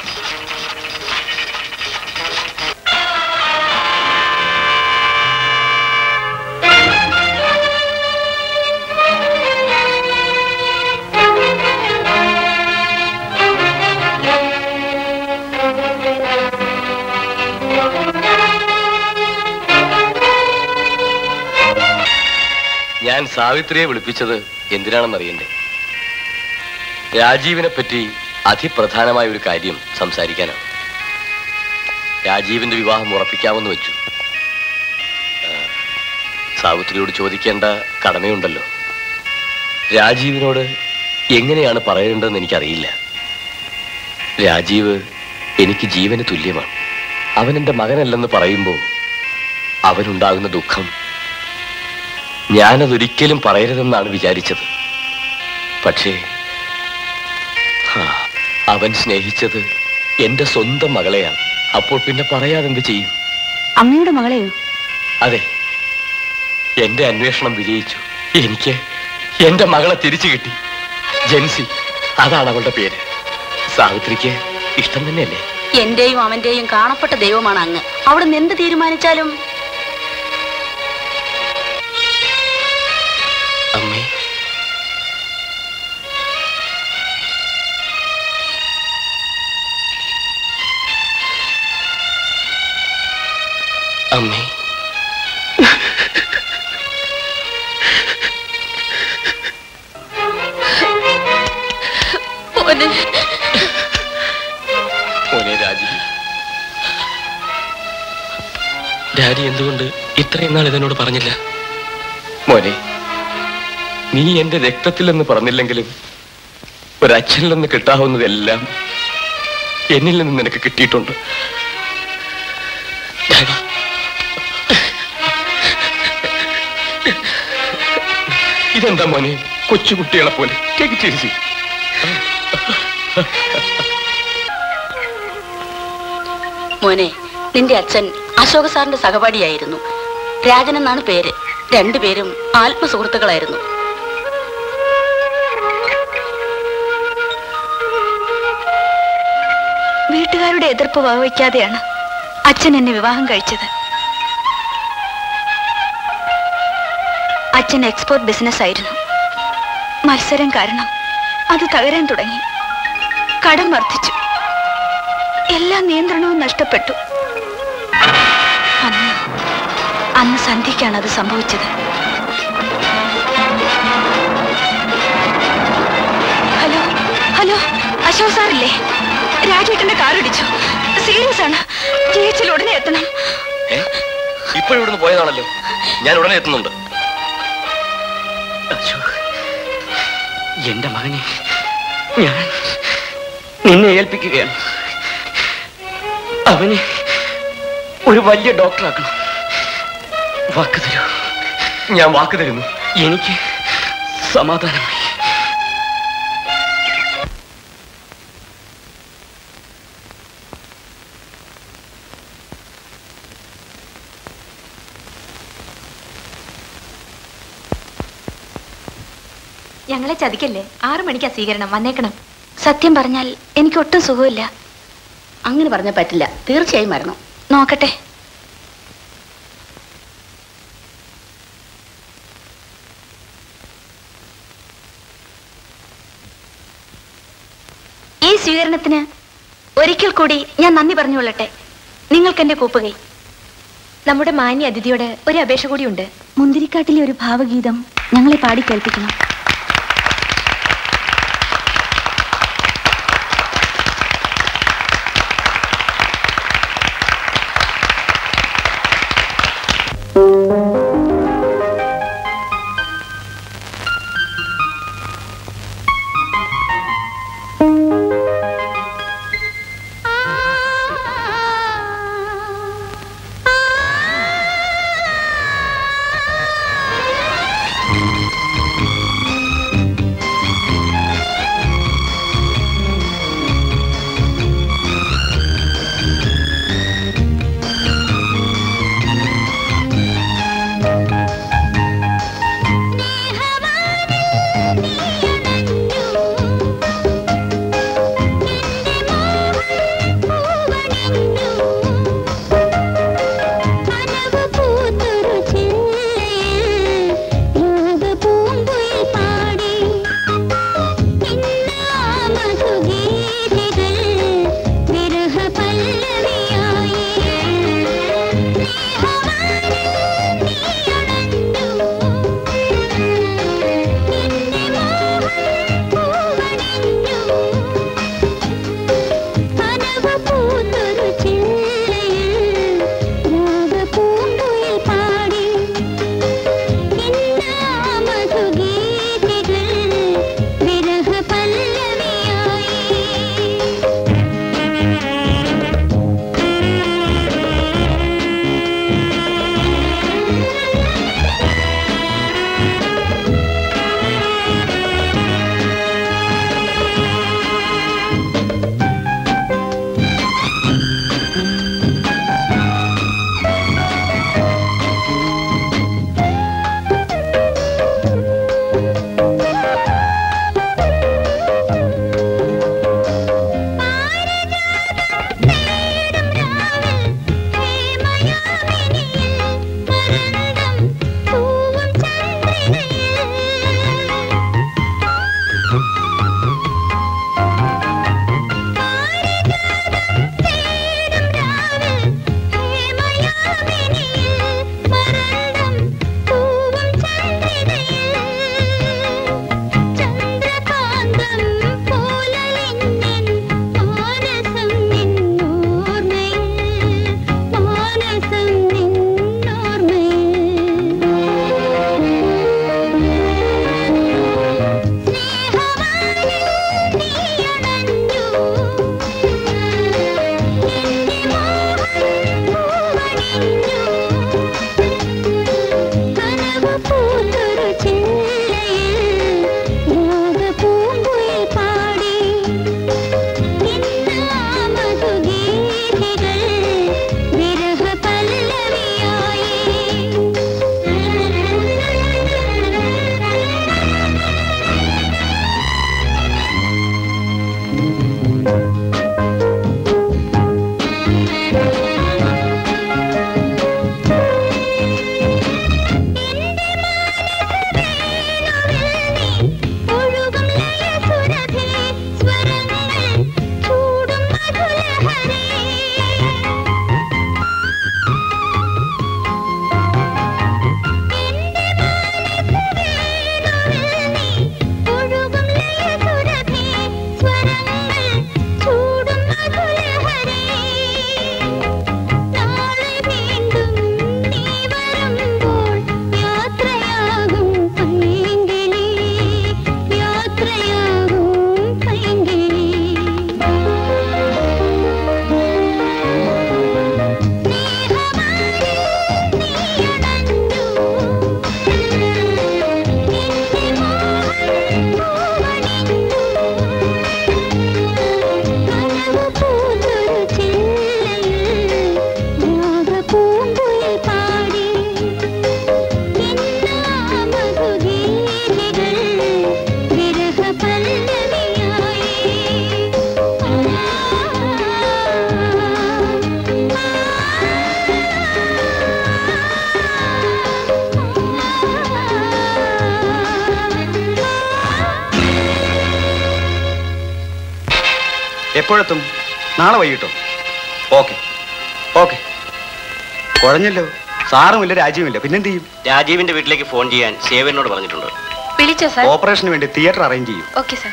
ഞാൻ സാവിത്രിയെ വിളിപ്പിച്ചത് എന്തിനാണെന്നറിയണ്ടേ? രാജീവിനെ പറ്റി അതിപ്രധാനമായ ഒരു കാര്യം സംസാരിക്കാനാണ്. രാജീവിന്റെ വിവാഹം ഉറപ്പിക്കാമെന്ന് വെച്ചു. സാവിത്രിയോട് ചോദിക്കേണ്ട കടമയുണ്ടല്ലോ. രാജീവിനോട് എങ്ങനെയാണ് പറയേണ്ടതെന്ന് എനിക്കറിയില്ല. രാജീവ് എനിക്ക് ജീവന് തുല്യമാണ്. അവൻ എൻ്റെ മകനല്ലെന്ന് പറയുമ്പോൾ അവനുണ്ടാകുന്ന ദുഃഖം ഞാനതൊരിക്കലും പറയരുതെന്നാണ് വിചാരിച്ചത്. പക്ഷേ അവൻ സ്നേഹിച്ചത് എൻ്റെ സ്വന്തം മകളെയാണ്. അപ്പോൾ പിന്നെ പറയാതെന്ത് ചെയ്യും? അമ്മയുടെ മകളെയോ? അതെ, എൻ്റെ അന്വേഷണം വിജയിച്ചു. എനിക്ക് എൻ്റെ മകളെ തിരിച്ചു കിട്ടി. ജെൻസി, അതാണ് അവളുടെ പേര്. സാവിത്രിക്ക് ഇഷ്ടം തന്നെയല്ലേ? എന്റെയും അവന്റെയും കാണപ്പെട്ട ദൈവമാണ് അങ്ങ്. അവിടെ നിന്ന് എന്ത് തീരുമാനിച്ചാലും. അമ്മേ, അമ്മേ, മോനെ രാജീവ്, ഡാഡി എന്തുകൊണ്ട് ഇത്രയും നാൾ ഇതെന്നോട് പറഞ്ഞില്ല? മോനെ, നീ എൻ്റെ രക്തത്തിലെന്ന് പറഞ്ഞില്ലെങ്കിലും ഒരച്ഛനിൽ നിന്ന് കിട്ടാവുന്നതെല്ലാം എന്നിൽ നിന്ന് നിനക്ക് കിട്ടിയിട്ടുണ്ട്. ഡാഡി, ഇതെന്താ മോനെ കൊച്ചുകുട്ടികളെ പോലെ ടേക്ക് ഇറ്റ് ഈസി. മോനെ, നിന്റെ അച്ഛൻ അശോക സാറിന്റെ സഹപാഠിയായിരുന്നു. രാജൻ എന്നാണ് പേര്. രണ്ടുപേരും ആത്മസുഹൃത്തുക്കളായിരുന്നു. വീട്ടുകാരുടെ എതിർപ്പ് വകവയ്ക്കാതെയാണ് അച്ഛൻ എന്നെ വിവാഹം കഴിച്ചത്. അച്ഛൻ എക്സ്പോർട്ട് ബിസിനസ് ആയിരുന്നു. മത്സരം കാരണം അത് തകരാൻ തുടങ്ങി. കടം വർദ്ധിച്ചു. എല്ലാ നിയന്ത്രണവും നഷ്ടപ്പെട്ടു. അന്ന് സന്ധ്യയ്ക്കാണ് അത് സംഭവിച്ചത്. ഹലോ ഹലോ, അശോക് സാറില്ലേ? രാജേട്ടന്റെ കാർ ഇടിച്ചു. സീരിയസ് ആണ്. GH-ൽ ഉടനെ എത്തണം. ഇപ്പോഴും ഇവിടുന്ന് പോയതാണല്ലോ. ഞാൻ ഉടനെ എത്തുന്നുണ്ട്. എന്റെ മകനെ ഞാൻ നിന്നെ ഏൽപ്പിക്കുകയാണ്. അവനെ ഒരു വലിയ ഡോക്ടറാക്കണം. വാക്ക് തരൂ. ഞാൻ വാക്ക് തരുന്നു. എനിക്ക് സമാധാനമായി. ഞങ്ങളെ ചതിക്കല്ലേ. 6 മണിക്കാ സ്വീകരണം. വന്നേക്കണം. സത്യം പറഞ്ഞാൽ എനിക്ക് ഒട്ടും സുഖമില്ല. അങ്ങനെ പറഞ്ഞാൽ പറ്റില്ല. തീർച്ചയായും വരണം. നോക്കട്ടെ. ഈ സ്വീകരണത്തിന് ഒരിക്കൽ കൂടി ഞാൻ നന്ദി പറഞ്ഞുകൊള്ളട്ടെ. നിങ്ങൾക്ക് എന്റെ കൂപ്പുകൈ. നമ്മുടെ മാന്യ അതിഥിയോട് ഒരു അപേക്ഷ കൂടിയുണ്ട്. മുന്തിരിക്കാട്ടിലെ ഒരു ഭാവഗീതം ഞങ്ങളെ പാടി കേൾപ്പിക്കണം. പൂത്തൊരു എപ്പോഴെത്തും? നാളെ വൈകിട്ടോ? Okay okay. കുഴഞ്ഞല്ലോ. സാറുമില്ല രാജീവില്ല, പിന്നെന്ത് ചെയ്യും? രാജീവിന്റെ വീട്ടിലേക്ക് ഫോൺ ചെയ്യാൻ സേവനോട് പറഞ്ഞിട്ടുണ്ട്. വിളിച്ചോ സാർ? ഓപ്പറേഷന് വേണ്ടി തിയേറ്റർ അറേഞ്ച് ചെയ്യും. Okay sir.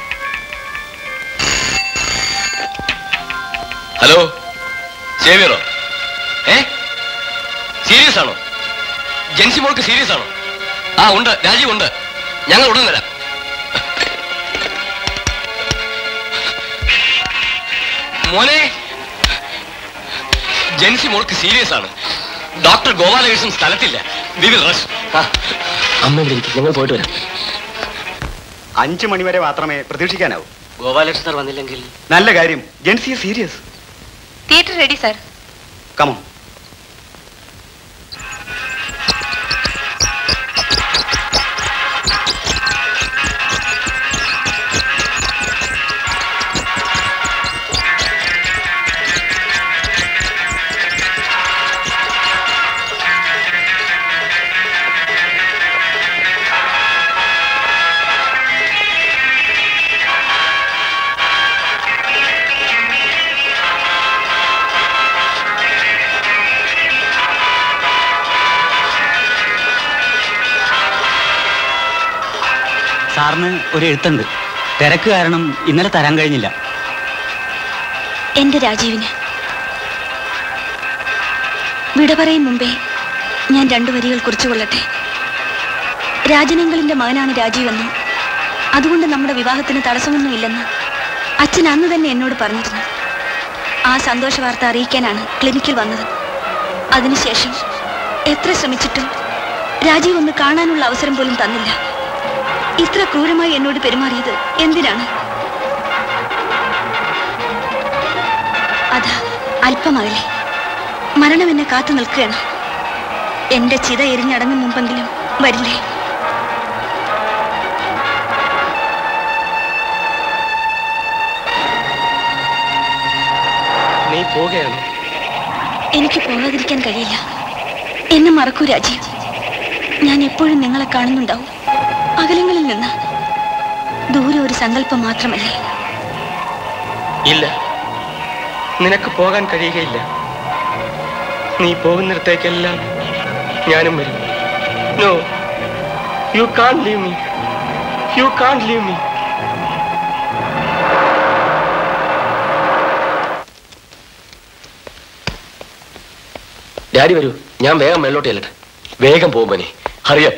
ഹലോ, സേവിയറോ? സീരിയസ് ആണോ? ജെൻസി മോൾക്ക് സീരിയസ് ആണോ? ആ ഉണ്ട്, രാജീവ് ഉണ്ട്. ഞങ്ങൾ ഉടൻ വരാം. മോനെ, ജെൻസി മോൾക്ക് സീരിയസ് ആണ്. ഡോക്ടർ ഗോപാലകൃഷ്ണൻ സ്ഥലത്തില്ല. We will rush. അമ്മ ഞങ്ങൾ പോയിട്ട് വരാം. 5 മണി വരെ മാത്രമേ പ്രതീക്ഷിക്കാനാവൂ. ഗോപാലകൃഷ്ണൻ സാർ വന്നില്ലെങ്കിൽ? നല്ല കാര്യം. Jency serious. Theatre ready sir. Come on. സാറിന് ഒരു എഴുത്തുണ്ട്. തിരക്ക് കാരണം ഇന്നലെ തരാൻ കഴിഞ്ഞില്ല. എന്റെ രാജീവിന് വിട പറയും മുമ്പേ ഞാൻ 2 വരികൾ കുറിച്ചുകൊള്ളട്ടെ. രാജനങ്ങളിന്റെ മകനാണ് രാജീവെന്ന്, അതുകൊണ്ട് നമ്മുടെ വിവാഹത്തിന് തടസ്സമൊന്നുമില്ലെന്ന് അച്ഛൻ അന്ന് തന്നെ എന്നോട് പറഞ്ഞിരുന്നു. ആ സന്തോഷ വാർത്ത അറിയിക്കാനാണ് ക്ലിനിക്കിൽ വന്നത്. അതിനുശേഷം എത്ര ശ്രമിച്ചിട്ടും രാജീവ് ഒന്ന് കാണാനുള്ള അവസരം പോലും തന്നില്ല. ഇത്ര ക്രൂരമായി എന്നോട് പെരുമാറിയത് എന്തിനാണ്? അതാ അല്പമകലെ മരണം എന്നെ കാത്തു നിൽക്കുകയാണ്. എന്റെ ചിത എരിഞ്ഞടങ്ങും മുമ്പെങ്കിലും വരില്ലേ? നീ പോവുകയാണ്? എനിക്ക് പോകാതിരിക്കാൻ കഴിയില്ല. എന്നെ മറക്കൂ രാജീവ്. ഞാൻ എപ്പോഴും നിങ്ങളെ കാണുന്നുണ്ടാവും, അകലങ്ങളിൽ നിന്ന്. ദൂരെ ഒരു സങ്കല്പം മാത്രമല്ലേ? ഇല്ല, നിനക്ക് പോകാൻ കഴിയുകയില്ല. നീ പോകുന്നിടത്തേക്കെല്ലാം ഞാനും വരും. No, you can't leave me. You can't leave me. Daddy വരൂ, ഞാൻ വേഗം മേലോട്ട് ചെല്ലട്ടെ. വേഗം പോകുമ്പോനെ, ഹറിയാ.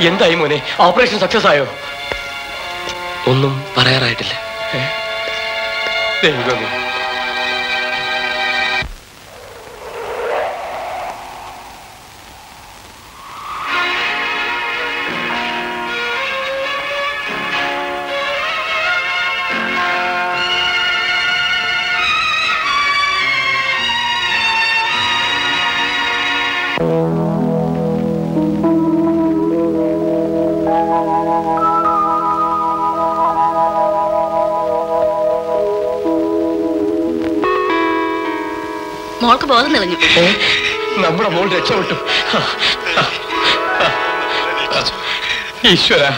എന്തായി മോനെ? ഓപ്പറേഷൻ സക്സസ് ആയോ? ഒന്നും പറയാറായിട്ടില്ല. ദൈവമേ. മോൾക്ക് ബോധം തെളിഞ്ഞു. നമ്മുടെ മോൾ രക്ഷപ്പെട്ടു. ഈശ്വര.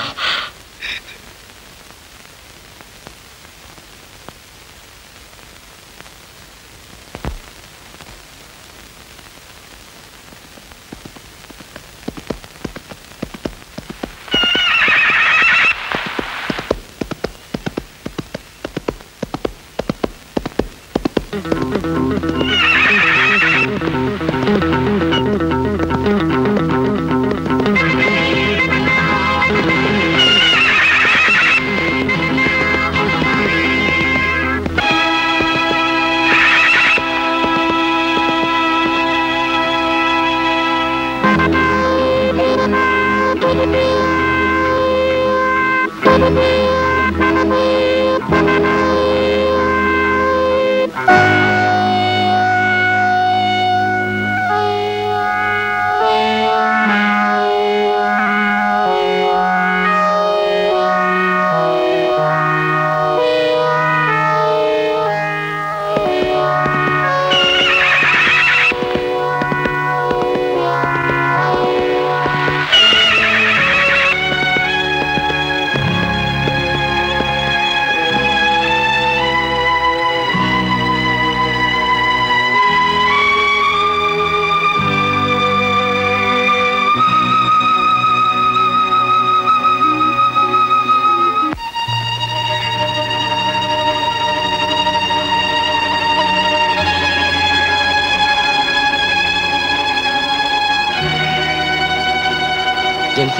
ജെൻസി,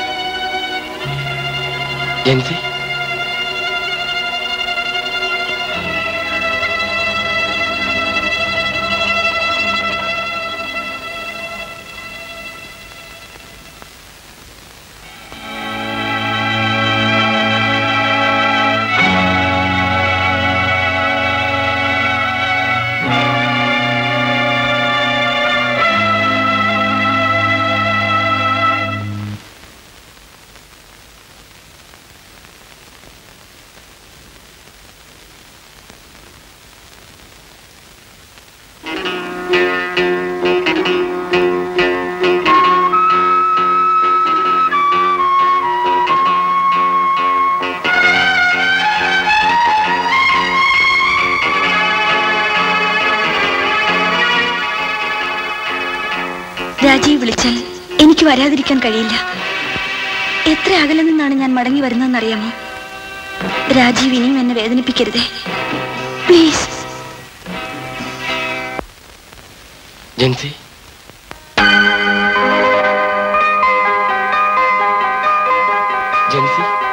ജെൻസി, രാജീവ് വിളിച്ചാൽ എനിക്ക് വരാതിരിക്കാൻ കഴിയില്ല. എത്ര അകലെ നിന്നാണ് ഞാൻ മടങ്ങി വരുന്നതെന്നറിയാമോ? രാജീവ് ഇനിയും എന്നെ വേദനിപ്പിക്കരുതേ, പ്ലീസ്. ജെൻസി, ജെൻസി.